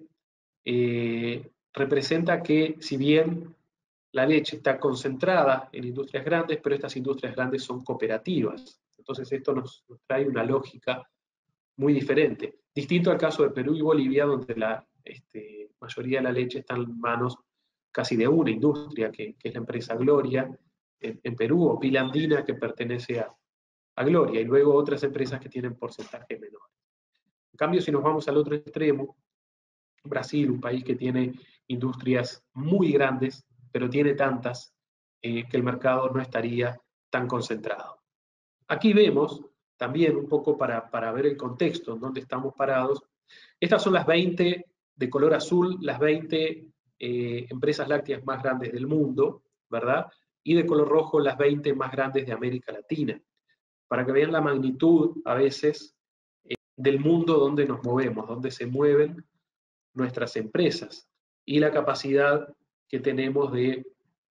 eh, representa que si bien la leche está concentrada en industrias grandes, pero estas industrias grandes son cooperativas. Entonces esto nos, nos trae una lógica muy diferente. Distinto al caso de Perú y Bolivia, donde la este, mayoría de la leche está en manos casi de una industria, que, que es la empresa Gloria, en, en Perú, o Pila Andina, que pertenece a, a Gloria, y luego otras empresas que tienen porcentajes menores. En cambio, si nos vamos al otro extremo, Brasil, un país que tiene industrias muy grandes, pero tiene tantas eh, que el mercado no estaría tan concentrado. Aquí vemos también un poco para, para ver el contexto en donde estamos parados. Estas son las veinte de color azul, las veinte eh, empresas lácteas más grandes del mundo, ¿verdad? Y de color rojo las veinte más grandes de América Latina. Para que vean la magnitud a veces eh, del mundo donde nos movemos, donde se mueven nuestras empresas y la capacidad que tenemos de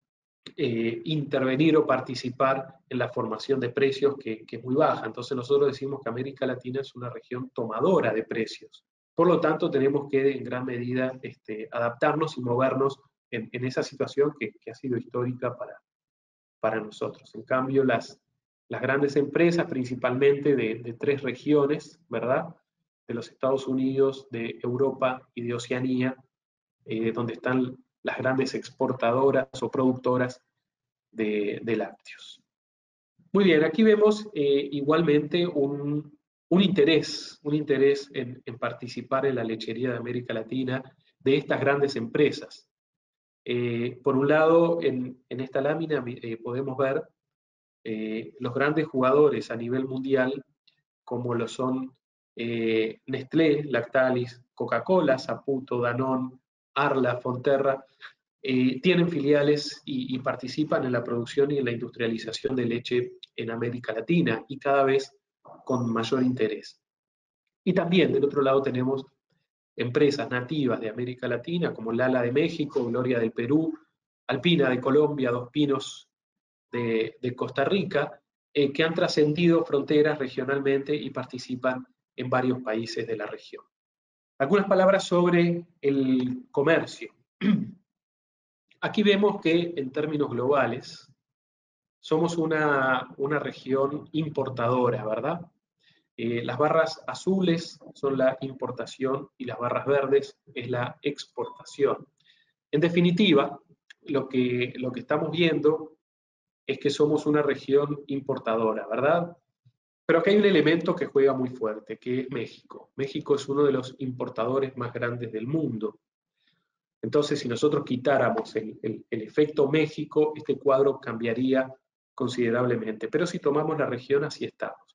eh, intervenir o participar en la formación de precios que, que es muy baja. Entonces nosotros decimos que América Latina es una región tomadora de precios. Por lo tanto, tenemos que en gran medida este, adaptarnos y movernos en, en esa situación que, que ha sido histórica para, para nosotros. En cambio, las, las grandes empresas, principalmente de, de tres regiones, ¿verdad?, de los Estados Unidos, de Europa y de Oceanía, eh, donde están las grandes exportadoras o productoras de, de lácteos. Muy bien, aquí vemos eh, igualmente un, un interés, un interés en, en participar en la lechería de América Latina de estas grandes empresas. Eh, por un lado, en, en esta lámina eh, podemos ver eh, los grandes jugadores a nivel mundial, como lo son eh, Nestlé, Lactalis, Coca-Cola, Saputo, Danone, Arla, Fonterra, eh, tienen filiales y, y participan en la producción y en la industrialización de leche en América Latina, y cada vez con mayor interés. Y también del otro lado tenemos empresas nativas de América Latina, como Lala de México, Gloria del Perú, Alpina de Colombia, Dos Pinos de, de Costa Rica, eh, que han trascendido fronteras regionalmente y participan en varios países de la región. Algunas palabras sobre el comercio. Aquí vemos que en términos globales somos una, una región importadora, ¿verdad? Eh, las barras azules son la importación y las barras verdes es la exportación. En definitiva, lo que, lo que estamos viendo es que somos una región importadora, ¿verdad? Pero aquí hay un elemento que juega muy fuerte, que es México. México es uno de los importadores más grandes del mundo. Entonces, si nosotros quitáramos el, el, el efecto México, este cuadro cambiaría considerablemente. Pero si tomamos la región, así estamos.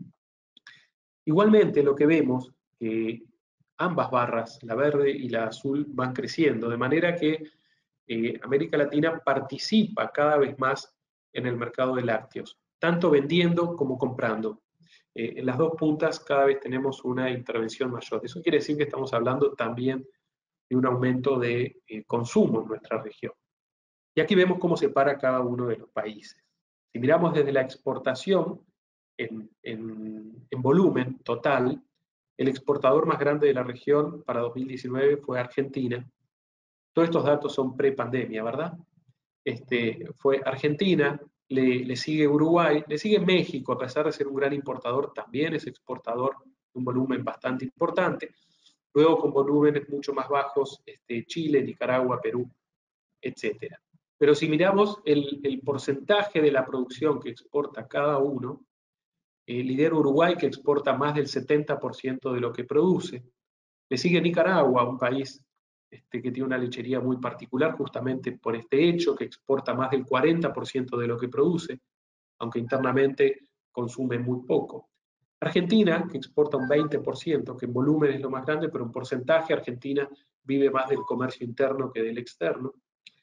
Igualmente, lo que vemos, que ambas barras, la verde y la azul, van creciendo, de manera que eh, América Latina participa cada vez más en el mercado de lácteos, tanto vendiendo como comprando. Eh, en las dos puntas cada vez tenemos una intervención mayor. Eso quiere decir que estamos hablando también de un aumento de eh, consumo en nuestra región. Y aquí vemos cómo se para cada uno de los países. Si miramos desde la exportación, en, en, en volumen total, el exportador más grande de la región para dos mil diecinueve fue Argentina. Todos estos datos son pre-pandemia, ¿verdad? Este, fue Argentina, le, le sigue Uruguay, le sigue México, a pesar de ser un gran importador, también es exportador de un volumen bastante importante. Luego con volúmenes mucho más bajos, este, Chile, Nicaragua, Perú, etcétera. Pero si miramos el, el porcentaje de la producción que exporta cada uno, eh, lidera Uruguay, que exporta más del setenta por ciento de lo que produce. Le sigue Nicaragua, un país este, que tiene una lechería muy particular justamente por este hecho, que exporta más del cuarenta por ciento de lo que produce, aunque internamente consume muy poco. Argentina, que exporta un veinte por ciento, que en volumen es lo más grande, pero en porcentaje Argentina vive más del comercio interno que del externo.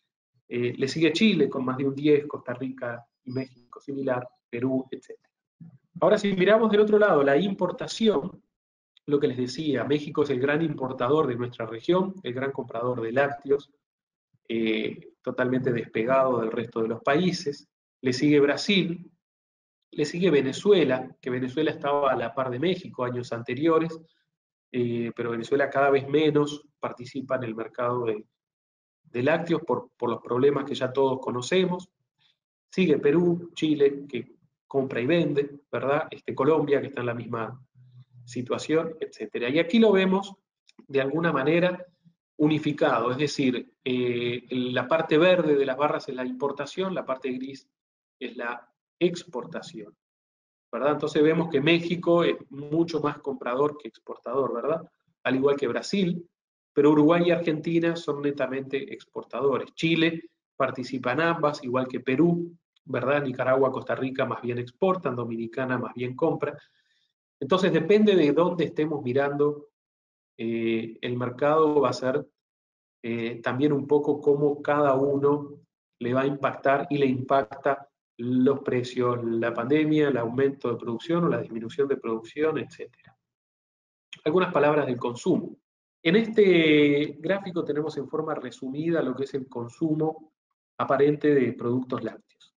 Eh, le sigue Chile con más de un diez, Costa Rica y México similar, Perú, etcétera. Ahora, si miramos del otro lado, la importación, lo que les decía, México es el gran importador de nuestra región, el gran comprador de lácteos, eh, totalmente despegado del resto de los países. Le sigue Brasil, le sigue Venezuela, que Venezuela estaba a la par de México años anteriores, eh, pero Venezuela cada vez menos participa en el mercado de, de lácteos por, por los problemas que ya todos conocemos. Sigue Perú, Chile, que compra y vende, ¿verdad? Este, Colombia, que está en la misma situación, etcétera. Y aquí lo vemos de alguna manera unificado, es decir, eh, la parte verde de las barras es la importación, la parte gris es la exportación, ¿verdad? Entonces vemos que México es mucho más comprador que exportador, ¿verdad? Al igual que Brasil, pero Uruguay y Argentina son netamente exportadores. Chile participa en ambas, igual que Perú, ¿verdad? Nicaragua, Costa Rica más bien exportan, Dominicana más bien compra. Entonces depende de dónde estemos mirando, eh, el mercado va a ser eh, también un poco cómo cada uno le va a impactar y le impacta los precios, la pandemia, el aumento de producción o la disminución de producción, etcétera. Algunas palabras del consumo. En este gráfico tenemos en forma resumida lo que es el consumo aparente de productos lácteos.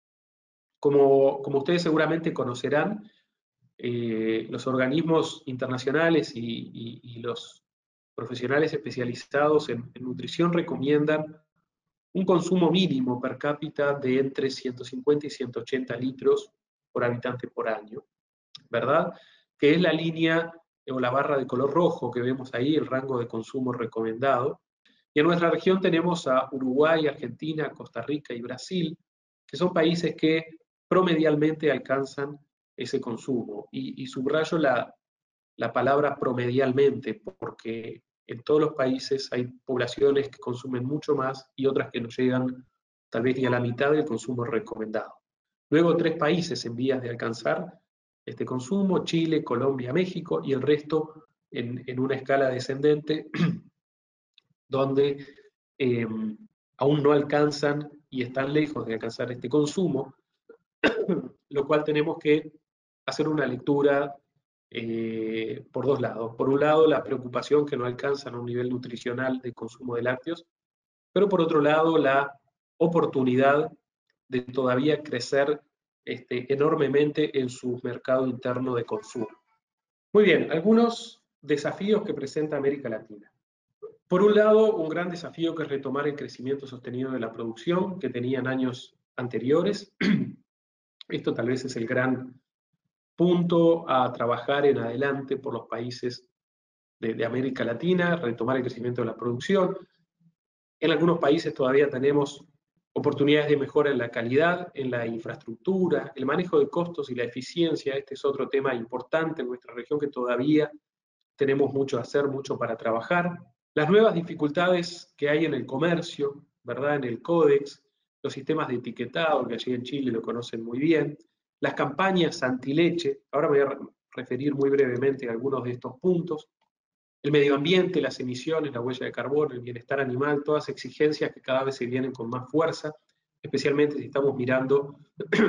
Como, como ustedes seguramente conocerán, eh, los organismos internacionales y, y, y los profesionales especializados en, en nutrición recomiendan un consumo mínimo per cápita de entre ciento cincuenta y ciento ochenta litros por habitante por año, ¿verdad? Que es la línea o la barra de color rojo que vemos ahí, el rango de consumo recomendado. Y en nuestra región tenemos a Uruguay, Argentina, Costa Rica y Brasil, que son países que promedialmente alcanzan ese consumo. Y, y subrayo la, la palabra promedialmente, porque en todos los países hay poblaciones que consumen mucho más y otras que no llegan tal vez ni a la mitad del consumo recomendado. Luego tres países en vías de alcanzar este consumo: Chile, Colombia, México, y el resto en, en una escala descendente, donde eh, aún no alcanzan y están lejos de alcanzar este consumo, lo cual tenemos que hacer una lectura eh, por dos lados. Por un lado, la preocupación que no alcanzan a un nivel nutricional de consumo de lácteos, pero por otro lado, la oportunidad de todavía crecer este, enormemente en su mercado interno de consumo. Muy bien, algunos desafíos que presenta América Latina. Por un lado, un gran desafío que es retomar el crecimiento sostenido de la producción que tenían años anteriores. Esto tal vez es el gran punto a trabajar en adelante por los países de, de América Latina, retomar el crecimiento de la producción. En algunos países todavía tenemos oportunidades de mejora en la calidad, en la infraestructura, el manejo de costos y la eficiencia. Este es otro tema importante en nuestra región que todavía tenemos mucho a hacer, mucho para trabajar. Las nuevas dificultades que hay en el comercio, ¿verdad? En el códex, los sistemas de etiquetado, que allí en Chile lo conocen muy bien, las campañas antileche, ahora me voy a referir muy brevemente a algunos de estos puntos, el medio ambiente, las emisiones, la huella de carbono, el bienestar animal, todas exigencias que cada vez se vienen con más fuerza, especialmente si estamos mirando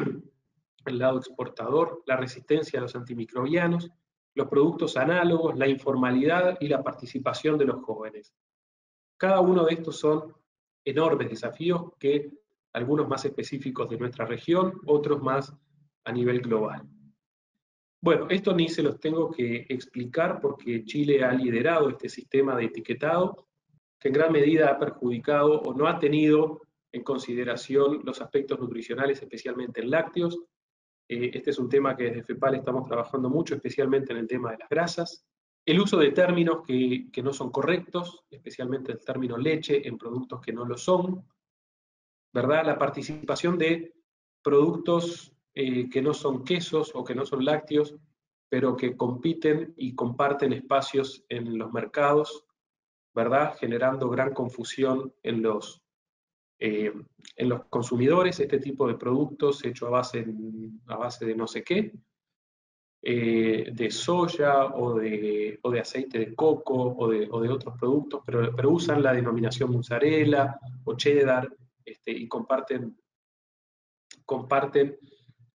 el lado exportador, la resistencia a los antimicrobianos, los productos análogos, la informalidad y la participación de los jóvenes. Cada uno de estos son enormes desafíos, que algunos más específicos de nuestra región, otros más a nivel global. Bueno, esto ni se los tengo que explicar porque Chile ha liderado este sistema de etiquetado que en gran medida ha perjudicado o no ha tenido en consideración los aspectos nutricionales, especialmente en lácteos. Eh, este es un tema que desde FEPAL estamos trabajando mucho, especialmente en el tema de las grasas. El uso de términos que, que no son correctos, especialmente el término leche en productos que no lo son, ¿verdad? La participación de productos eh, que no son quesos o que no son lácteos, pero que compiten y comparten espacios en los mercados, ¿verdad? Generando gran confusión en los, eh, en los consumidores, este tipo de productos hecho a base, a base de no sé qué, eh, de soya o de, o de aceite de coco o de, o de otros productos, pero, pero usan la denominación mozzarella o cheddar, este, y comparten, comparten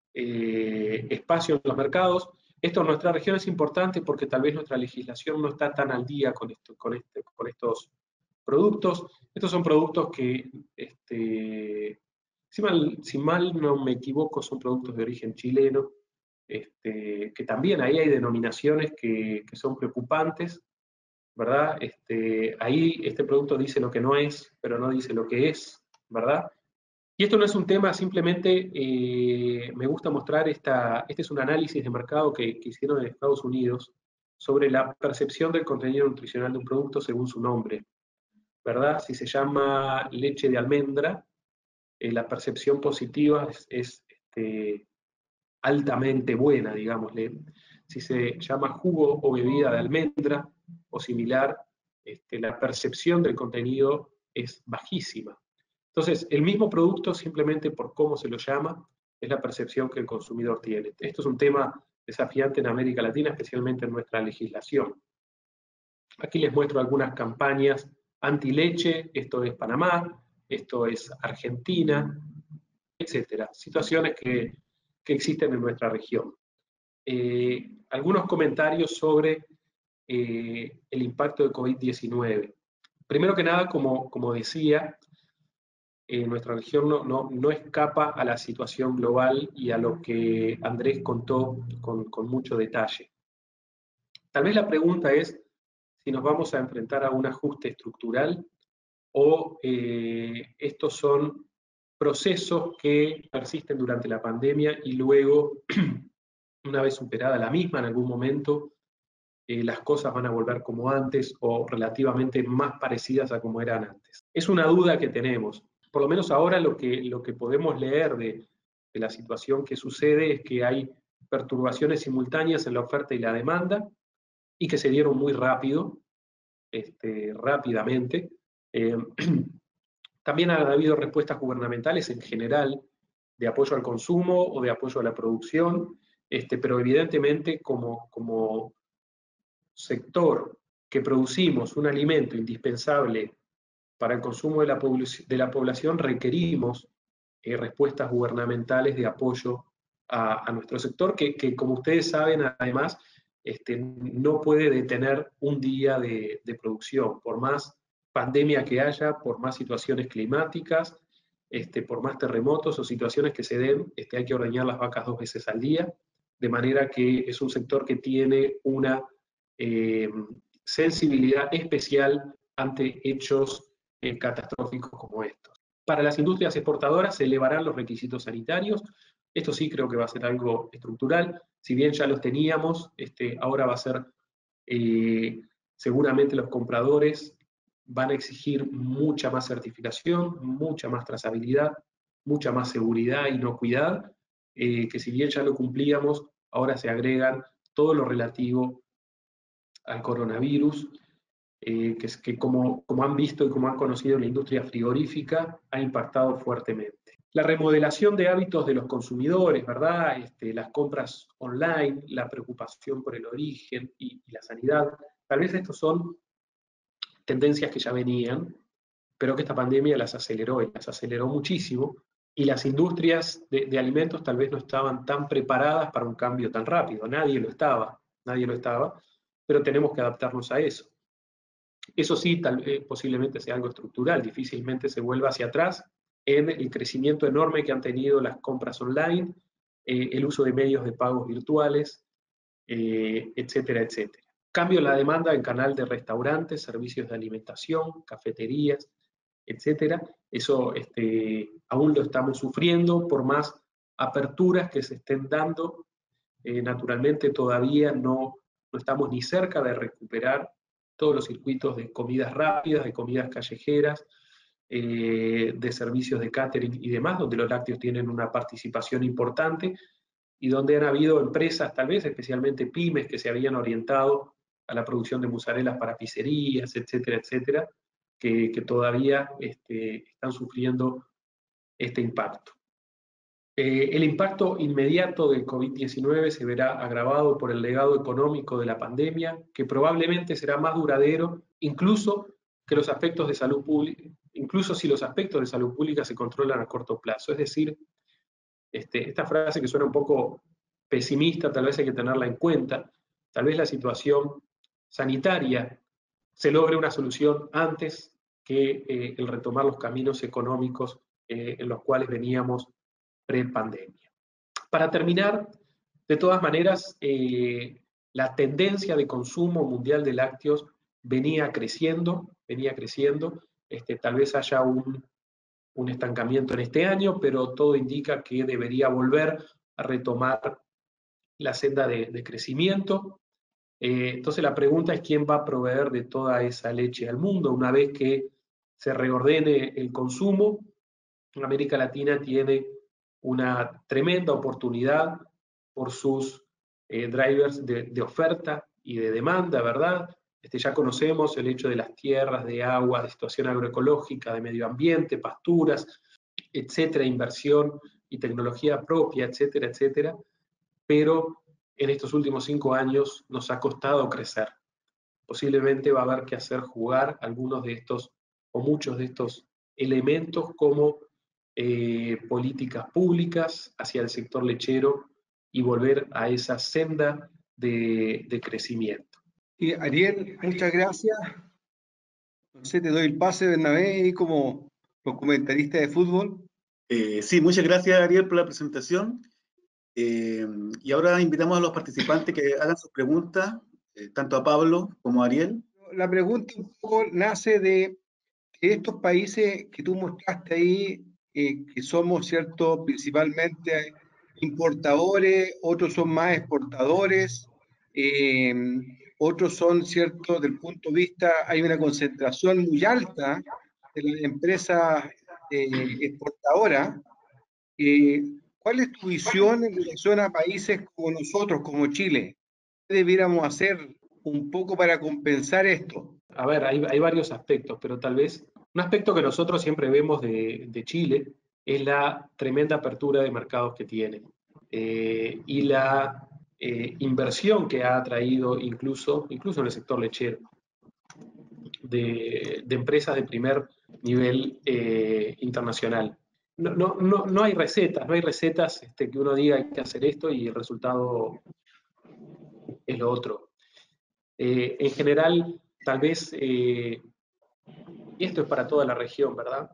eh, espacio en los mercados. Esto en nuestra región es importante porque tal vez nuestra legislación no está tan al día con, esto, con, este, con estos productos. Estos son productos que, este, si, mal, si mal no me equivoco, son productos de origen chileno, este, que también ahí hay denominaciones que, que son preocupantes, ¿verdad? Este, ahí este producto dice lo que no es, pero no dice lo que es, ¿verdad? Y esto no es un tema, simplemente eh, me gusta mostrar, esta, este es un análisis de mercado que, que hicieron en Estados Unidos sobre la percepción del contenido nutricional de un producto según su nombre, ¿verdad? Si se llama leche de almendra, eh, la percepción positiva es, es este, altamente buena, digámosle. Si se llama jugo o bebida de almendra o similar, este, la percepción del contenido es bajísima. Entonces, el mismo producto, simplemente por cómo se lo llama, es la percepción que el consumidor tiene. Esto es un tema desafiante en América Latina, especialmente en nuestra legislación. Aquí les muestro algunas campañas anti-leche, esto es Panamá, esto es Argentina, etcétera. Situaciones que, que existen en nuestra región. Eh, algunos comentarios sobre eh, el impacto de COVID diecinueve. Primero que nada, como, como decía, eh, nuestra región no, no, no escapa a la situación global y a lo que Andrés contó con, con mucho detalle. Tal vez la pregunta es si nos vamos a enfrentar a un ajuste estructural o eh, estos son procesos que persisten durante la pandemia y luego, una vez superada la misma en algún momento, eh, las cosas van a volver como antes o relativamente más parecidas a como eran antes. Es una duda que tenemos. Por lo menos ahora lo que, lo que podemos leer de, de la situación que sucede es que hay perturbaciones simultáneas en la oferta y la demanda y que se dieron muy rápido, este, rápidamente. Eh, también han habido respuestas gubernamentales en general de apoyo al consumo o de apoyo a la producción, este, pero evidentemente como, como sector que producimos un alimento indispensable para el consumo de la, de la población, requerimos eh, respuestas gubernamentales de apoyo a, a nuestro sector, que, que como ustedes saben, además, este, no puede detener un día de, de producción, por más pandemia que haya, por más situaciones climáticas, este, por más terremotos o situaciones que se den, este, hay que ordeñar las vacas dos veces al día, de manera que es un sector que tiene una eh, sensibilidad especial ante hechos eh, catastróficos como estos. Para las industrias exportadoras se elevarán los requisitos sanitarios. Esto sí creo que va a ser algo estructural. Si bien ya los teníamos, este, ahora va a ser, eh, seguramente los compradores van a exigir mucha más certificación, mucha más trazabilidad, mucha más seguridad e inocuidad, eh, que si bien ya lo cumplíamos, ahora se agregan todo lo relativo al coronavirus, eh, que, que como, como han visto y como han conocido, la industria frigorífica ha impactado fuertemente. La remodelación de hábitos de los consumidores, ¿verdad? Este, las compras online, la preocupación por el origen y, y la sanidad, tal vez estos son tendencias que ya venían, pero que esta pandemia las aceleró y las aceleró muchísimo, y las industrias de, de alimentos tal vez no estaban tan preparadas para un cambio tan rápido. Nadie lo estaba, nadie lo estaba, pero tenemos que adaptarnos a eso. Eso sí, tal vez posiblemente sea algo estructural, difícilmente se vuelva hacia atrás en el crecimiento enorme que han tenido las compras online, eh, el uso de medios de pagos virtuales, eh, etcétera, etcétera. Cambio en la demanda en canal de restaurantes, servicios de alimentación, cafeterías, etcétera. Eso este, aún lo estamos sufriendo por más aperturas que se estén dando. Eh, naturalmente todavía no, no estamos ni cerca de recuperar todos los circuitos de comidas rápidas, de comidas callejeras, eh, de servicios de catering y demás, donde los lácteos tienen una participación importante y donde han habido empresas, tal vez especialmente pymes, que se habían orientado a la producción de mozarelas para pizzerías, etcétera, etcétera, que, que todavía este, están sufriendo este impacto. Eh, el impacto inmediato del COVID diecinueve se verá agravado por el legado económico de la pandemia, que probablemente será más duradero, incluso que los aspectos de salud pública, incluso si los aspectos de salud pública se controlan a corto plazo. Es decir, este, esta frase que suena un poco pesimista, tal vez hay que tenerla en cuenta. Tal vez la situación sanitaria se logre una solución antes que eh, el retomar los caminos económicos eh, en los cuales veníamos pre-pandemia. Para terminar, de todas maneras, eh, la tendencia de consumo mundial de lácteos venía creciendo, venía creciendo, este, tal vez haya un, un estancamiento en este año, pero todo indica que debería volver a retomar la senda de, de crecimiento. Eh, entonces la pregunta es quién va a proveer de toda esa leche al mundo una vez que se reordene el consumo. América Latina tiene una tremenda oportunidad por sus eh, drivers de, de oferta y de demanda, ¿verdad? Este, ya conocemos el hecho de las tierras, de agua, de situación agroecológica, de medio ambiente, pasturas, etcétera, inversión y tecnología propia, etcétera, etcétera, pero en estos últimos cinco años nos ha costado crecer. Posiblemente va a haber que hacer jugar algunos de estos, o muchos de estos elementos como eh, políticas públicas hacia el sector lechero y volver a esa senda de, de crecimiento. Y Ariel, muchas gracias. No sé, te doy el pase, Bernabé, y como comentarista de fútbol. Eh, sí, muchas gracias, Ariel, por la presentación. Eh, y ahora invitamos a los participantes que hagan sus preguntas, eh, tanto a Pablo como a Ariel. La pregunta un poco nace de que estos países que tú mostraste ahí, eh, que somos, ¿cierto?, principalmente importadores, otros son más exportadores, eh, otros son, ¿cierto?, del punto de vista, hay una concentración muy alta de las empresas eh, exportadoras. Eh, ¿Cuál es tu visión en relación a países como nosotros, como Chile? ¿Qué debiéramos hacer un poco para compensar esto? A ver, hay, hay varios aspectos, pero tal vez un aspecto que nosotros siempre vemos de, de Chile es la tremenda apertura de mercados que tiene eh, y la eh, inversión que ha traído incluso, incluso en el sector lechero, de, de empresas de primer nivel eh, internacional. No, no, no, no hay recetas, no hay recetas este, que uno diga hay que hacer esto y el resultado es lo otro. Eh, en general, tal vez, eh, y esto es para toda la región, ¿verdad?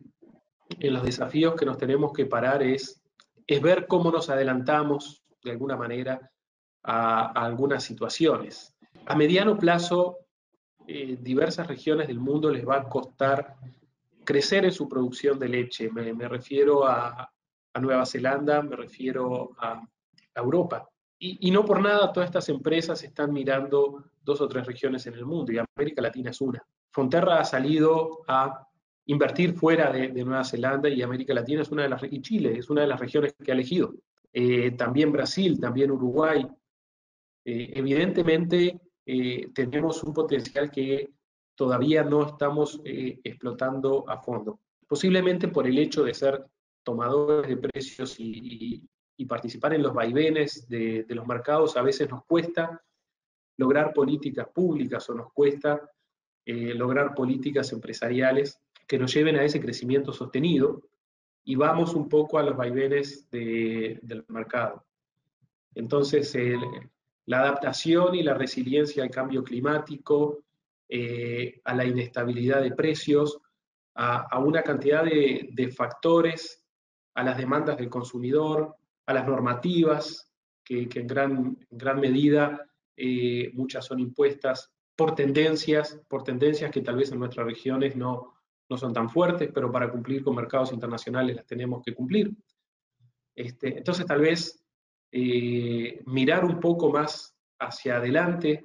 En los desafíos que nos tenemos que parar es, es ver cómo nos adelantamos de alguna manera a, a algunas situaciones. A mediano plazo, eh, diversas regiones del mundo les va a costar crecer en su producción de leche. Me, me refiero a, a Nueva Zelanda, me refiero a, a Europa. Y, y no por nada todas estas empresas están mirando dos o tres regiones en el mundo, y América Latina es una. Fonterra ha salido a invertir fuera de, de Nueva Zelanda, y América Latina es una de las, y Chile es una de las regiones que ha elegido. Eh, también Brasil, también Uruguay. Eh, evidentemente eh, tenemos un potencial que todavía no estamos eh, explotando a fondo. Posiblemente por el hecho de ser tomadores de precios y, y, y participar en los vaivenes de, de los mercados, a veces nos cuesta lograr políticas públicas o nos cuesta eh, lograr políticas empresariales que nos lleven a ese crecimiento sostenido, y vamos un poco a los vaivenes de, del mercado. Entonces, el, la adaptación y la resiliencia al cambio climático, eh, a la inestabilidad de precios, a, a una cantidad de, de factores, a las demandas del consumidor, a las normativas, que, que en, gran, en gran medida eh, muchas son impuestas por tendencias, por tendencias que tal vez en nuestras regiones no, no son tan fuertes, pero para cumplir con mercados internacionales las tenemos que cumplir. Este, entonces, tal vez eh, mirar un poco más hacia adelante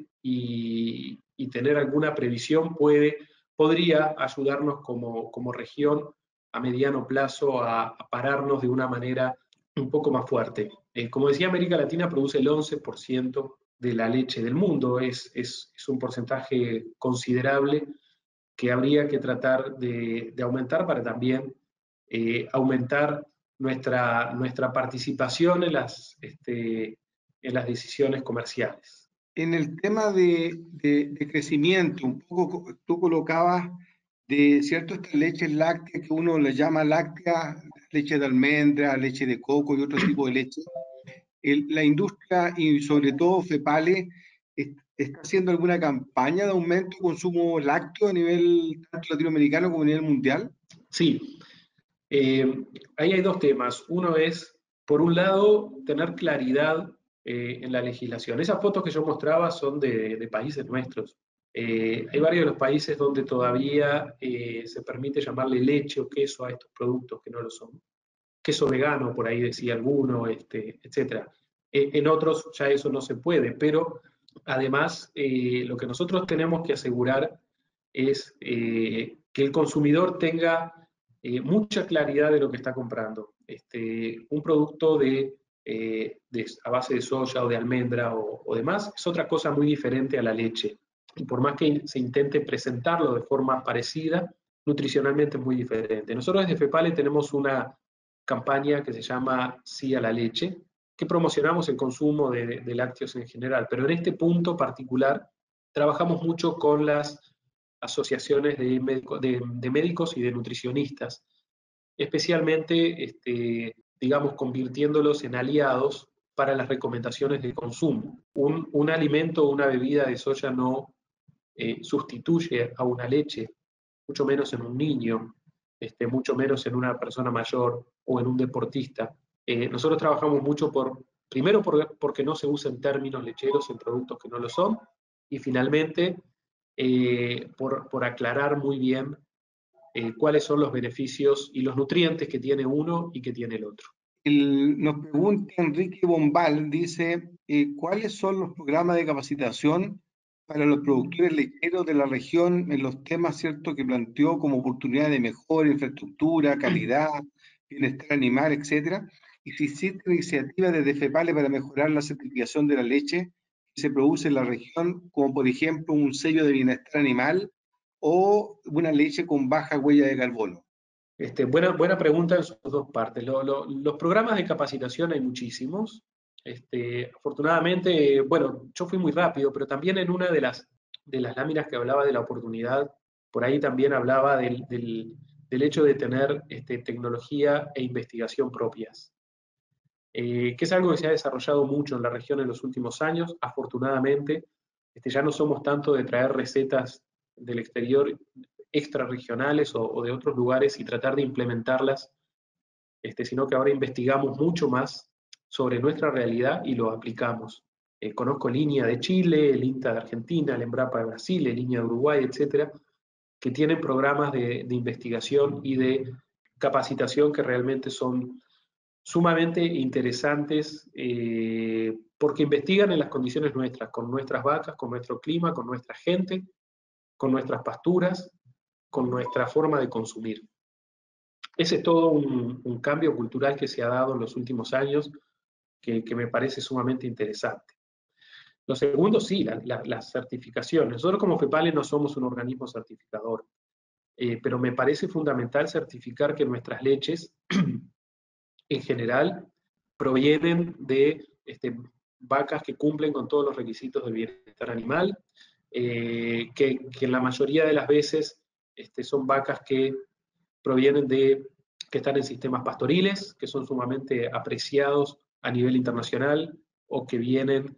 y, y tener alguna previsión puede, podría ayudarnos como, como región a mediano plazo a, a pararnos de una manera un poco más fuerte. Eh, como decía, América Latina produce el once por ciento de la leche del mundo, es, es, es un porcentaje considerable que habría que tratar de, de aumentar para también eh, aumentar nuestra, nuestra participación en las, este, en las decisiones comerciales. En el tema de, de, de crecimiento, un poco tú colocabas de ciertas leches lácteas que uno le llama láctea, leche de almendra, leche de coco y otro tipo de leche. El, la industria y sobre todo FEPALE est, está haciendo alguna campaña de aumento de consumo lácteo a nivel tanto latinoamericano como a nivel mundial. Sí, eh, ahí hay dos temas. Uno es, por un lado, tener claridad eh, en la legislación. Esas fotos que yo mostraba son de, de países nuestros. Eh, hay varios de los países donde todavía eh, se permite llamarle leche o queso a estos productos que no lo son. Queso vegano, por ahí decía alguno, este, etcétera. Eh, en otros ya eso no se puede, pero además eh, lo que nosotros tenemos que asegurar es eh, que el consumidor tenga eh, mucha claridad de lo que está comprando. Este, un producto de, eh, de, a base de soya o de almendra o, o demás es otra cosa muy diferente a la leche. Y por más que se intente presentarlo de forma parecida, nutricionalmente es muy diferente. Nosotros desde FEPALE tenemos una campaña que se llama Sí a la leche, que promocionamos el consumo de, de lácteos en general, pero en este punto particular trabajamos mucho con las asociaciones de, médico, de, de médicos y de nutricionistas, especialmente, este, digamos, convirtiéndolos en aliados para las recomendaciones de consumo. Un, un alimento o una bebida de soya no eh, sustituye a una leche, mucho menos en un niño, este, mucho menos en una persona mayor o en un deportista. Eh, nosotros trabajamos mucho por, primero por, porque no se usen términos lecheros en productos que no lo son, y finalmente eh, por, por aclarar muy bien eh, cuáles son los beneficios y los nutrientes que tiene uno y que tiene el otro. El, nos pregunta Enrique Bombal, dice, eh, ¿cuáles son los programas de capacitación para los productores lecheros de la región en los temas, cierto, que planteó como oportunidad de mejor infraestructura, calidad, bienestar animal, etcétera? Y si existe iniciativas desde FEPALE para mejorar la certificación de la leche que se produce en la región, como por ejemplo un sello de bienestar animal o una leche con baja huella de carbono. Este, buena, buena pregunta en sus dos partes. Lo, lo, los programas de capacitación hay muchísimos. Este, afortunadamente, bueno, yo fui muy rápido, pero también en una de las, de las láminas que hablaba de la oportunidad, por ahí también hablaba del, del, del hecho de tener este, tecnología e investigación propias, eh, que es algo que se ha desarrollado mucho en la región en los últimos años. Afortunadamente, este, ya no somos tanto de traer recetas del exterior extrarregionales o, o de otros lugares y tratar de implementarlas, este, sino que ahora investigamos mucho más sobre nuestra realidad y lo aplicamos. Eh, conozco el INIA de Chile, el INTA de Argentina, el EMBRAPA de Brasil, el INIA de Uruguay, etcétera, que tienen programas de, de investigación y de capacitación que realmente son sumamente interesantes eh, porque investigan en las condiciones nuestras, con nuestras vacas, con nuestro clima, con nuestra gente, con nuestras pasturas, con nuestra forma de consumir. Ese es todo un, un cambio cultural que se ha dado en los últimos años que, que me parece sumamente interesante. Lo segundo, sí, la, la, las certificaciones. Nosotros como FEPALE no somos un organismo certificador, eh, pero me parece fundamental certificar que nuestras leches, en general, provienen de este, vacas que cumplen con todos los requisitos del bienestar animal, eh, que, que en la mayoría de las veces este, son vacas que provienen de, que están en sistemas pastoriles, que son sumamente apreciados a nivel internacional, o que vienen,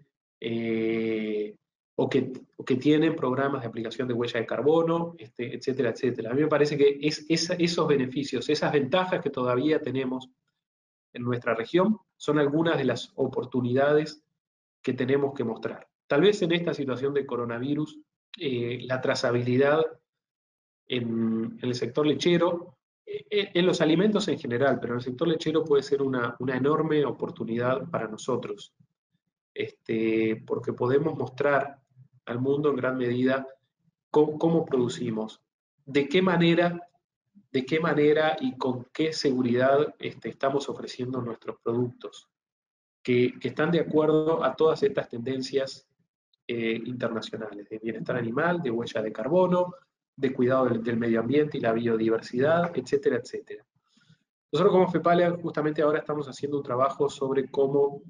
eh, o, que, o que tienen programas de aplicación de huella de carbono, este, etcétera, etcétera. A mí me parece que es, es, esos beneficios, esas ventajas que todavía tenemos en nuestra región, son algunas de las oportunidades que tenemos que mostrar. Tal vez en esta situación de coronavirus, eh, la trazabilidad en, en el sector lechero, eh, en los alimentos en general, pero en el sector lechero puede ser una, una enorme oportunidad para nosotros, este, porque podemos mostrar al mundo en gran medida cómo, cómo producimos, de qué manera de qué manera y con qué seguridad este, estamos ofreciendo nuestros productos, que, que, están de acuerdo a todas estas tendencias eh, internacionales, de bienestar animal, de huella de carbono, de cuidado del, del medio ambiente y la biodiversidad, etcétera, etcétera. Nosotros como FEPALE justamente ahora estamos haciendo un trabajo sobre cómo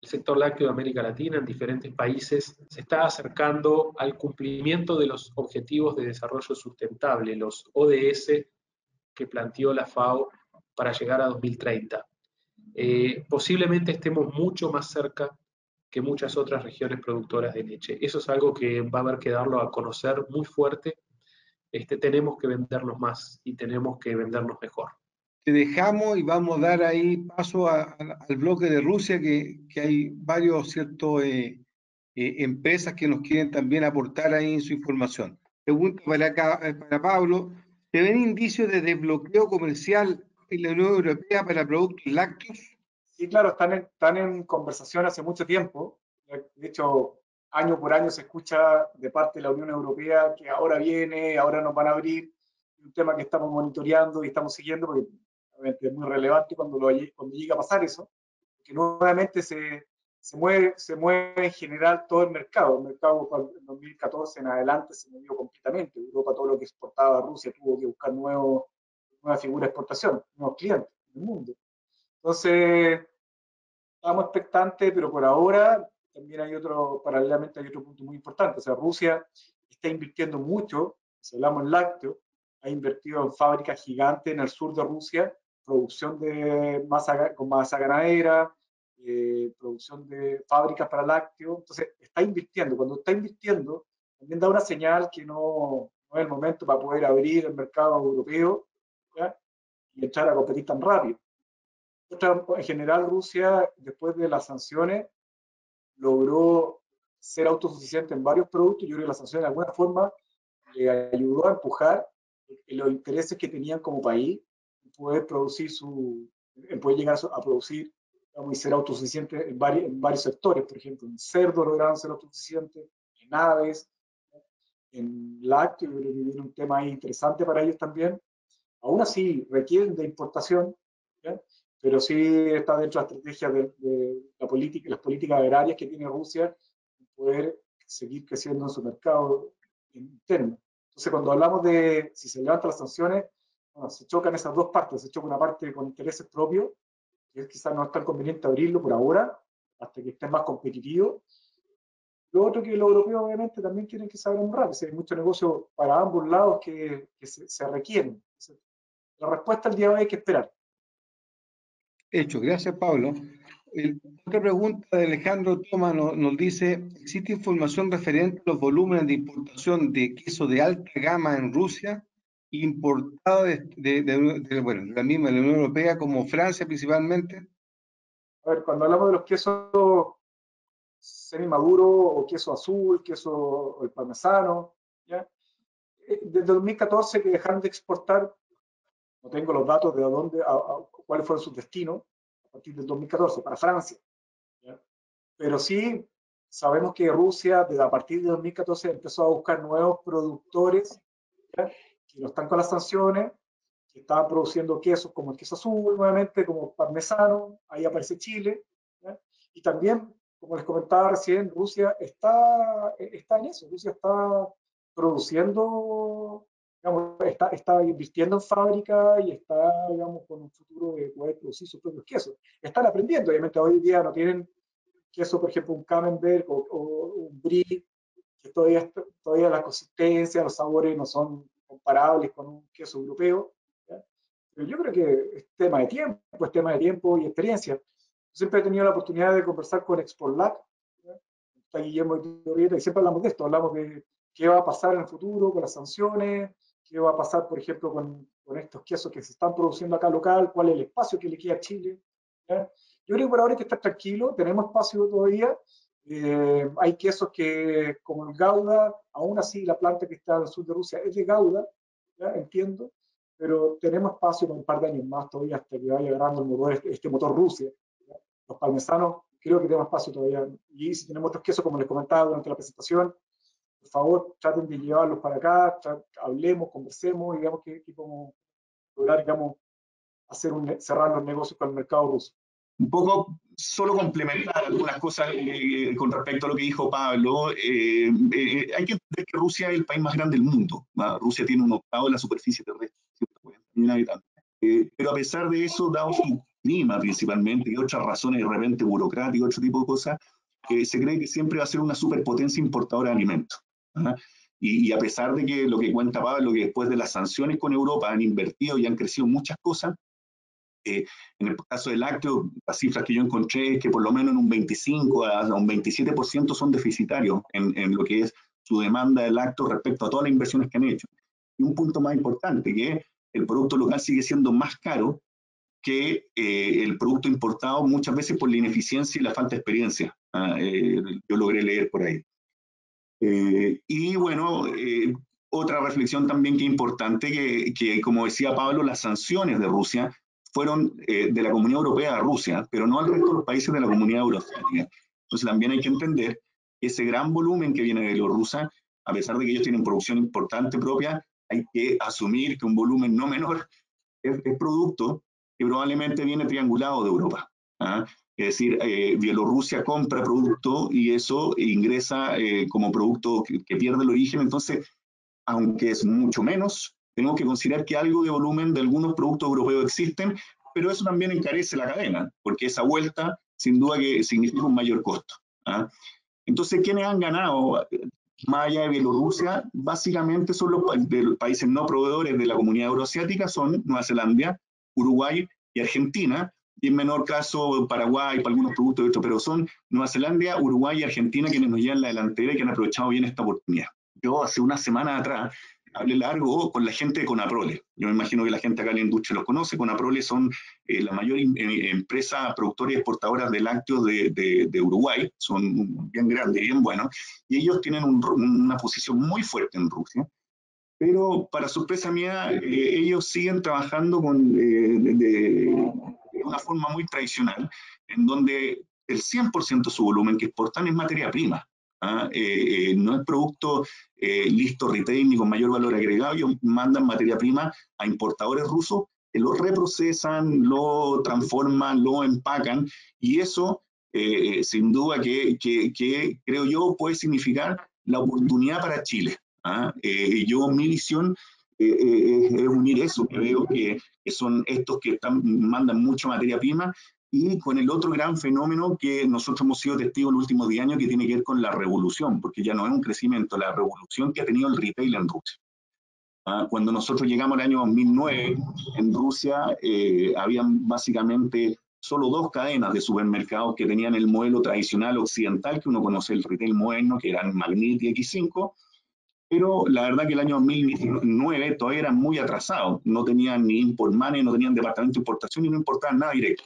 el sector lácteo de América Latina en diferentes países se está acercando al cumplimiento de los Objetivos de Desarrollo Sustentable, los O D S que planteó la FAO para llegar a dos mil treinta. Eh, posiblemente estemos mucho más cerca que muchas otras regiones productoras de leche. Eso es algo que va a haber que darlo a conocer muy fuerte. Este, tenemos que vendernos más y tenemos que vendernos mejor. Te dejamos y vamos a dar ahí paso a, a, al bloque de Rusia, que, que hay varios ciertos eh, eh, empresas que nos quieren también aportar ahí en su información. Pregunta para, acá, para Pablo, ¿se ven indicios de desbloqueo comercial en la Unión Europea para productos lácteos? Sí, claro, están en, están en conversación hace mucho tiempo. De hecho, año por año se escucha de parte de la Unión Europea que ahora viene, ahora nos van a abrir. Es un tema que estamos monitoreando y estamos siguiendo porque es muy relevante cuando, lo, cuando llega a pasar eso, que nuevamente se, se, mueve, se mueve en general todo el mercado. El mercado en dos mil catorce en adelante se movió completamente. Europa, todo lo que exportaba a Rusia, tuvo que buscar nuevo, nueva figura de exportación, nuevos clientes en el mundo. Entonces, estamos expectantes, pero por ahora también hay otro, paralelamente hay otro punto muy importante. O sea, Rusia está invirtiendo mucho, si hablamos en lácteo, ha invertido en fábricas gigantes en el sur de Rusia, producción de masa, con masa ganadera, eh, producción de fábricas para lácteo. Entonces, está invirtiendo. Cuando está invirtiendo, también da una señal que no, no es el momento para poder abrir el mercado europeo, ¿ya? Y entrar a competir tan rápido. En general, Rusia, después de las sanciones, logró ser autosuficiente en varios productos. Yo creo que las sanciones de alguna forma le ayudó a empujar los intereses que tenían como país en poder producir su, en poder llegar a producir, digamos, y ser autosuficiente en varios, en varios sectores. Por ejemplo, en cerdo lograron ser autosuficientes, en aves, en lácteos. Yo creo que viene un tema ahí interesante para ellos también. Aún así, requieren de importación, ¿ya? Pero sí está dentro de la estrategia de, de la política, las políticas agrarias que tiene Rusia, poder seguir creciendo en su mercado interno. Entonces, cuando hablamos de si se levantan las sanciones, bueno, se chocan esas dos partes. Se choca una parte con intereses propios, que quizás no es tan conveniente abrirlo por ahora, hasta que esté más competitivo. Lo otro que los europeos obviamente también tienen que saber honrar, hay mucho negocio para ambos lados que, que se, se requieren. Entonces, la respuesta al día de hoy hay que esperar. Hecho, gracias Pablo. El, otra pregunta de Alejandro Toma nos, nos dice, ¿existe información referente a los volúmenes de importación de queso de alta gama en Rusia, importado de, de, de, de, bueno, la misma de la Unión Europea, como Francia principalmente? A ver, cuando hablamos de los quesos semimaduros o queso azul, queso o el parmesano, ¿ya? Desde dos mil catorce que dejaron de exportar, no tengo los datos de a dónde, a, a, cuáles fueron sus destinos, a partir del dos mil catorce, para Francia, ¿ya? Pero sí sabemos que Rusia, desde a partir de dos mil catorce, empezó a buscar nuevos productores, ¿ya? Que no están con las sanciones, que estaban produciendo quesos como el queso azul, nuevamente, como parmesano, ahí aparece Chile, ¿ya? Y también, como les comentaba recién, Rusia está, está en eso, Rusia está produciendo, digamos, está, está invirtiendo en fábrica y está, digamos, con un futuro de poder producir sus propios quesos. Están aprendiendo, obviamente hoy día no tienen queso, por ejemplo, un Camembert o, o un Brie, que todavía, todavía la consistencia, los sabores no son comparables con un queso europeo, ¿ya? Pero yo creo que es tema de tiempo, es tema de tiempo y experiencia. Yo siempre he tenido la oportunidad de conversar con Exportlac, ¿ya? Está Guillermo y siempre hablamos de esto, hablamos de qué va a pasar en el futuro con las sanciones, qué va a pasar, por ejemplo, con, con estos quesos que se están produciendo acá local, cuál es el espacio que le queda a Chile, ¿ya? Yo creo que por ahora hay que estar tranquilo, tenemos espacio todavía. Eh, hay quesos que, como el Gouda, aún así la planta que está al sur de Rusia es de Gouda, ¿ya? Entiendo, pero tenemos espacio para un par de años más todavía hasta que vaya agarrando el motor, este, este motor Rusia, ¿ya? Los parmesanos, creo que tenemos espacio todavía. Y si tenemos otros quesos, como les comentaba durante la presentación, por favor, traten de llevarlos para acá, hablemos, conversemos y digamos que, que podemos lograr, digamos, hacer un, cerrar los negocios con el mercado ruso. Un poco solo complementar algunas cosas eh, con respecto a lo que dijo Pablo. Eh, eh, hay que entender que Rusia es el país más grande del mundo. ¿Va? Rusia tiene un octavo de la superficie terrestre, ciento cuarenta millones de habitantes. Eh, pero a pesar de eso, dado su clima principalmente, y otras razones de repente burocráticas, otro tipo de cosas, que se cree que siempre va a ser una superpotencia importadora de alimentos. ¿Ah? Y, y a pesar de que lo que cuenta Pablo, que después de las sanciones con Europa han invertido y han crecido muchas cosas, eh, en el caso del lácteo, las cifras que yo encontré es que por lo menos en un veinticinco a un veintisiete por ciento son deficitarios en, en lo que es su demanda de lácteo respecto a todas las inversiones que han hecho. Y un punto más importante, que el producto local sigue siendo más caro que eh, el producto importado, muchas veces por la ineficiencia y la falta de experiencia. Ah, eh, yo logré leer por ahí. Eh, y bueno, eh, otra reflexión también que es importante, que, que como decía Pablo, las sanciones de Rusia fueron eh, de la Comunidad Europea a Rusia, pero no al resto de los países de la Comunidad Euroasiática. Entonces también hay que entender que ese gran volumen que viene de Bielorrusia, a pesar de que ellos tienen producción importante propia, hay que asumir que un volumen no menor es, es producto que probablemente viene triangulado de Europa. ¿Ah? Es decir, eh, Bielorrusia compra producto y eso ingresa eh, como producto que, que pierde el origen. Entonces, aunque es mucho menos, tenemos que considerar que algo de volumen de algunos productos europeos existen, pero eso también encarece la cadena, porque esa vuelta sin duda que significa un mayor costo. ¿Ah? Entonces, ¿quiénes han ganado? Más allá de Bielorrusia, básicamente son los, de los países no proveedores de la Comunidad Euroasiática, son Nueva Zelanda, Uruguay y Argentina, y en menor caso Paraguay para algunos productos de esto, pero son Nueva Zelanda, Uruguay y Argentina quienes nos llevan la delantera y que han aprovechado bien esta oportunidad. Yo hace una semana atrás hablé largo con la gente de Conaprole. Yo me imagino que la gente acá en la industria los conoce. Conaprole son eh, la mayor eh, empresa productora y exportadora de lácteos de, de, de Uruguay, son bien grandes, bien buenos, y ellos tienen un, una posición muy fuerte en Rusia. Pero para sorpresa mía, eh, ellos siguen trabajando con, eh, de, de una forma muy tradicional, en donde el cien por ciento de su volumen que exportan es materia prima. ¿Ah? Eh, eh, no es producto eh, listo retail ni con mayor valor agregado. Ellos mandan materia prima a importadores rusos que lo reprocesan, lo transforman, lo empacan, y eso eh, sin duda que, que, que creo yo puede significar la oportunidad para Chile. ¿Ah? Eh, yo, mi visión eh, eh, es unir eso, que veo que, que son estos que están, mandan mucha materia prima, y con el otro gran fenómeno que nosotros hemos sido testigos en los últimos diez años, que tiene que ver con la revolución, porque ya no es un crecimiento, la revolución que ha tenido el retail en Rusia. ¿Ah? Cuando nosotros llegamos al año dos mil nueve, en Rusia eh, habían básicamente solo dos cadenas de supermercados que tenían el modelo tradicional occidental, que uno conoce, el retail moderno, que eran Magnit y equis cinco, pero la verdad que el año dos mil nueve todavía eran muy atrasados, no tenían ni import money, no tenían departamento de importación y no importaban nada directo.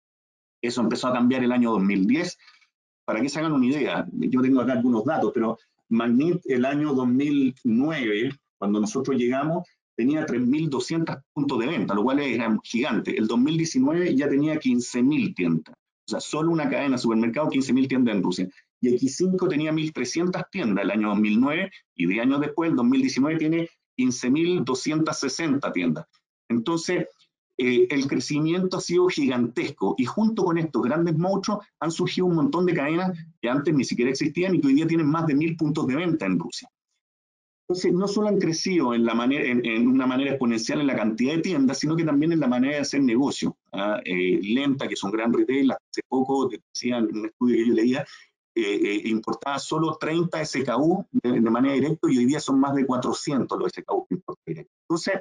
Eso empezó a cambiar el año dos mil diez. Para que se hagan una idea, yo tengo acá algunos datos, pero Magnit el año dos mil nueve, cuando nosotros llegamos, tenía tres mil doscientos puntos de venta, lo cual era gigante. El dos mil diecinueve ya tenía quince mil tiendas. O sea, solo una cadena de supermercado, quince mil tiendas en Rusia. Y equis cinco tenía mil trescientas tiendas el año dos mil nueve, y diez años después, el dos mil diecinueve, tiene quince mil doscientas sesenta tiendas. Entonces, eh, el crecimiento ha sido gigantesco, y junto con estos grandes monstruos han surgido un montón de cadenas que antes ni siquiera existían y que hoy día tienen más de mil puntos de venta en Rusia. Entonces, no solo han crecido en, la manera, en, en una manera exponencial en la cantidad de tiendas, sino que también en la manera de hacer negocio. ¿Ah? Eh, Lenta, que es un gran retail, hace poco, decía en un estudio que yo leía, eh, eh, importaba solo treinta ese ka u de, de manera directa, y hoy día son más de cuatrocientos los ese ka u que importa directo. Entonces,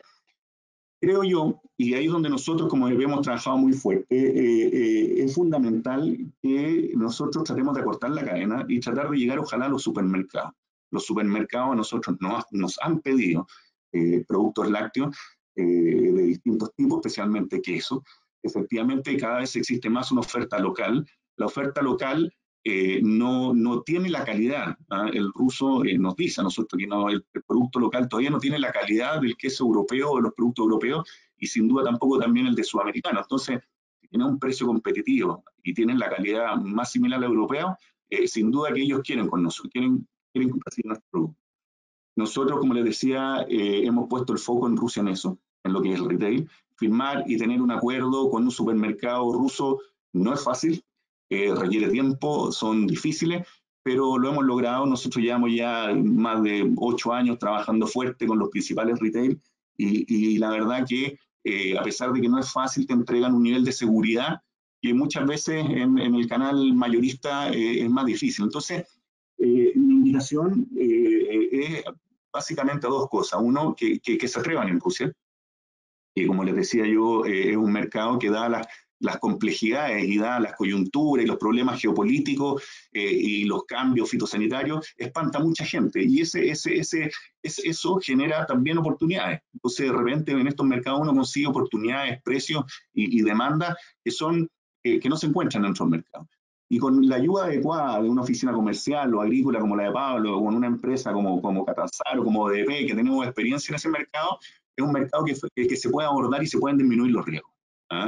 creo yo, y ahí es donde nosotros, como hemos trabajado muy fuerte, eh, eh, es fundamental que nosotros tratemos de acortar la cadena y tratar de llegar, ojalá, a los supermercados. Los supermercados a nosotros nos, nos han pedido eh, productos lácteos eh, de distintos tipos, especialmente queso. Efectivamente, cada vez existe más una oferta local. La oferta local eh, no, no tiene la calidad. ¿Ah? El ruso eh, nos dice a nosotros que no, el, el producto local todavía no tiene la calidad del queso europeo o de los productos europeos, y sin duda tampoco también el de sudamericano. Entonces, si tienen un precio competitivo y tienen la calidad más similar a la europea, eh, sin duda que ellos quieren con nosotros, quieren quieren compartir nuestro producto. Nosotros, como les decía, eh, hemos puesto el foco en Rusia en eso, en lo que es el retail. Firmar y tener un acuerdo con un supermercado ruso no es fácil, eh, requiere tiempo, son difíciles, pero lo hemos logrado. Nosotros llevamos ya más de ocho años trabajando fuerte con los principales retail, y, y la verdad que eh, a pesar de que no es fácil, te entregan un nivel de seguridad que muchas veces en, en el canal mayorista eh, es más difícil. Entonces, eh, mi invitación eh, es básicamente a dos cosas. Uno, que, que, que se atrevan en Rusia, que como les decía yo, eh, es un mercado que da las, las complejidades y da las coyunturas y los problemas geopolíticos eh, y los cambios fitosanitarios, espanta a mucha gente y ese, ese, ese, ese, eso genera también oportunidades. Entonces de repente en estos mercados uno consigue oportunidades, precios y, y demandas que, son, eh, que no se encuentran en otros mercados. Y con la ayuda adecuada de una oficina comercial o agrícola como la de Pablo, o con una empresa como, como Catanzaro, como D P, que tenemos experiencia en ese mercado, es un mercado que, que, que se puede abordar y se pueden disminuir los riesgos. ¿Ah?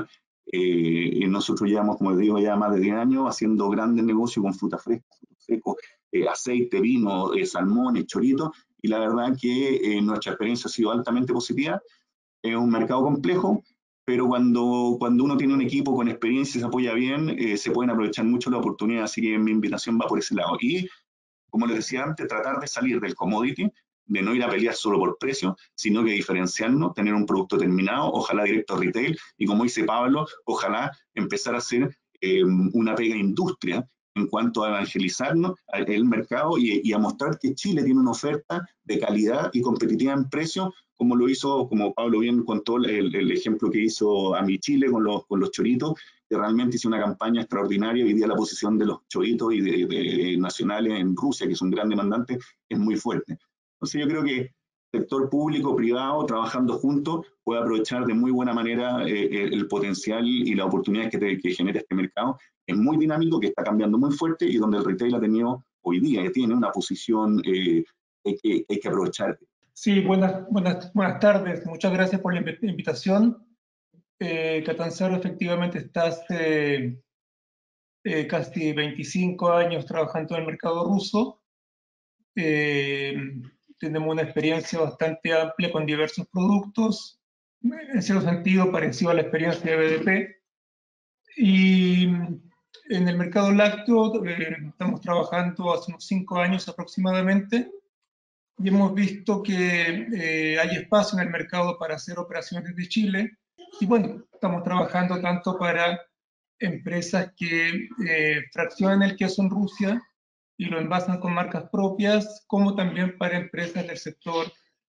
Eh, y nosotros llevamos, como les digo, ya más de diez años haciendo grandes negocios con fruta fresca, frutos secos, eh, aceite, vino, eh, salmones, choritos, y la verdad que eh, nuestra experiencia ha sido altamente positiva. Es un mercado complejo, pero cuando, cuando uno tiene un equipo con experiencia y se apoya bien, eh, se pueden aprovechar mucho las oportunidades, así que mi invitación va por ese lado. Y, como les decía antes, tratar de salir del commodity, de no ir a pelear solo por precio, sino que diferenciarnos, tener un producto terminado, ojalá directo a retail, y como dice Pablo, ojalá empezar a hacer eh, una pega industria en cuanto a evangelizarnos el mercado y, y a mostrar que Chile tiene una oferta de calidad y competitiva en precio, como lo hizo, como Pablo bien contó el, el ejemplo que hizo a mi Chile con los, con los choritos, que realmente hizo una campaña extraordinaria. Hoy día la posición de los choritos y de, de, de nacionales en Rusia, que es un gran demandante, es muy fuerte. Entonces yo creo que sector público, privado, trabajando juntos, puede aprovechar de muy buena manera eh, el potencial y las oportunidades que, te, que genera este mercado. Es muy dinámico, que está cambiando muy fuerte y donde el retail ha tenido hoy día, que tiene una posición eh, que, que hay que aprovechar. Sí, buenas, buenas, buenas tardes. Muchas gracias por la invitación. Eh, Catanzaro efectivamente está hace eh, casi veinticinco años trabajando en el mercado ruso. Eh, tenemos una experiencia bastante amplia con diversos productos, en cierto sentido parecido a la experiencia de B D P. Y en el mercado lácteo eh, estamos trabajando hace unos cinco años aproximadamente y hemos visto que eh, hay espacio en el mercado para hacer operaciones desde Chile. Y bueno, estamos trabajando tanto para empresas que eh, fraccionan el queso en Rusia y lo envasan con marcas propias, como también para empresas del sector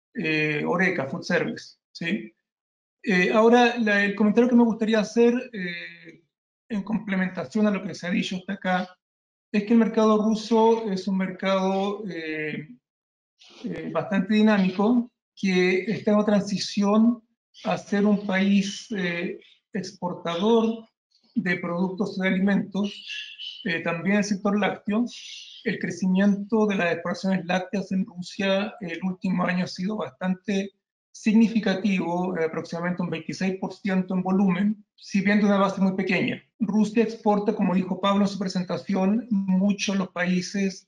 eh, Horeca, Food Service, ¿sí? Eh, ahora, la, el comentario que me gustaría hacer, eh, en complementación a lo que se ha dicho hasta acá, es que el mercado ruso es un mercado eh, eh, bastante dinámico, que está en transición a ser un país eh, exportador de productos y de alimentos, eh, también el sector lácteo. El crecimiento de las exportaciones lácteas en Rusia el último año ha sido bastante significativo, eh, aproximadamente un veintiséis por ciento en volumen, si bien de una base muy pequeña. Rusia exporta, como dijo Pablo en su presentación, mucho a los países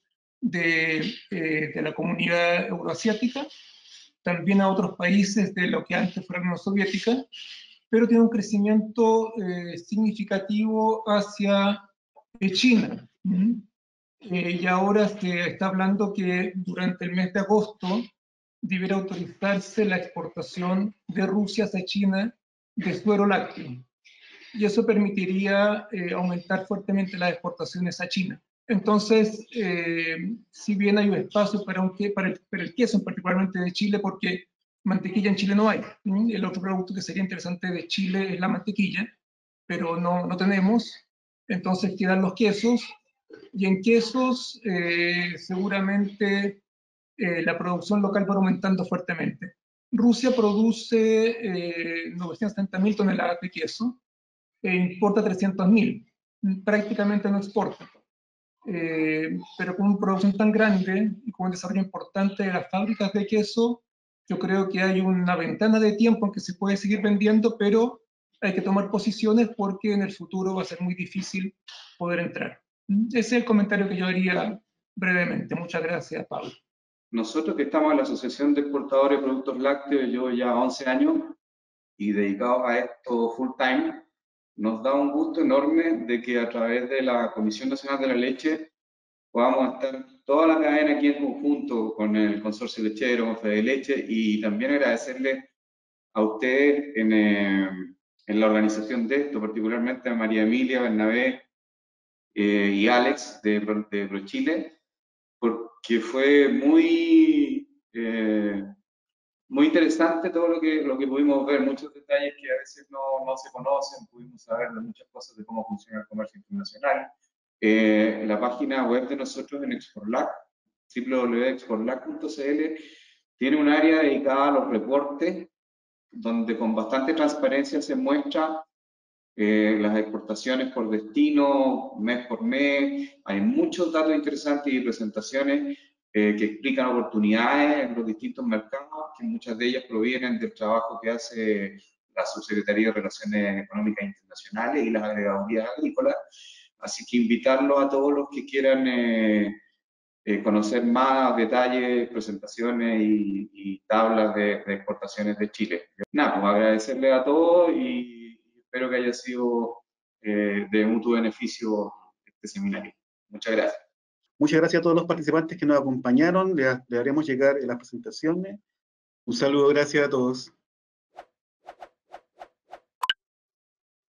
de, eh, de la comunidad euroasiática, también a otros países de lo que antes fue la Unión Soviética, pero tiene un crecimiento eh, significativo hacia eh, China. ¿Mm? Eh, y ahora se está hablando que durante el mes de agosto deberá autorizarse la exportación de Rusia hacia China de suero lácteo. Y eso permitiría eh, aumentar fuertemente las exportaciones a China. Entonces, eh, si bien hay un espacio para, un, para, el, para el queso, particularmente de Chile, porque mantequilla en Chile no hay. El otro producto que sería interesante de Chile es la mantequilla, pero no, no tenemos. Entonces quedan los quesos. Y en quesos, eh, seguramente eh, la producción local va aumentando fuertemente. Rusia produce eh, novecientas setenta mil toneladas de queso e importa trescientas mil. Prácticamente no exporta. Eh, pero con una producción tan grande y con un desarrollo importante de las fábricas de queso, yo creo que hay una ventana de tiempo en que se puede seguir vendiendo, pero hay que tomar posiciones porque en el futuro va a ser muy difícil poder entrar. Ese es el comentario que yo haría brevemente. Muchas gracias, Pablo. Nosotros que estamos en la Asociación de Exportadores de Productos Lácteos, llevo ya once años y dedicados a esto full time, nos da un gusto enorme de que a través de la Comisión Nacional de la Leche podamos estar toda la cadena aquí en conjunto con el Consorcio Lechero, con Fede Leche, y también agradecerle a ustedes en, eh, en la organización de esto, particularmente a María Emilia, Bernabé eh, y Alex de, de ProChile, porque fue muy, eh, muy interesante todo lo que, lo que pudimos ver, muchos detalles que a veces no, no se conocen, pudimos saber de muchas cosas de cómo funciona el comercio internacional. Eh, la página web de nosotros en Exportlac, doble u doble u doble u punto exportlac punto c l, tiene un área dedicada a los reportes, donde con bastante transparencia se muestra eh, las exportaciones por destino, mes por mes. Hay muchos datos interesantes y presentaciones eh, que explican oportunidades en los distintos mercados, que muchas de ellas provienen del trabajo que hace la Subsecretaría de Relaciones Económicas Internacionales y las agregadurías agrícolas. Así que invitarlos a todos los que quieran eh, eh, conocer más detalles, presentaciones y, y tablas de, de exportaciones de Chile. Nada, pues agradecerle a todos y espero que haya sido eh, de mutuo beneficio este seminario. Muchas gracias. Muchas gracias a todos los participantes que nos acompañaron. Le, le haremos llegar las presentaciones. Un saludo, gracias a todos.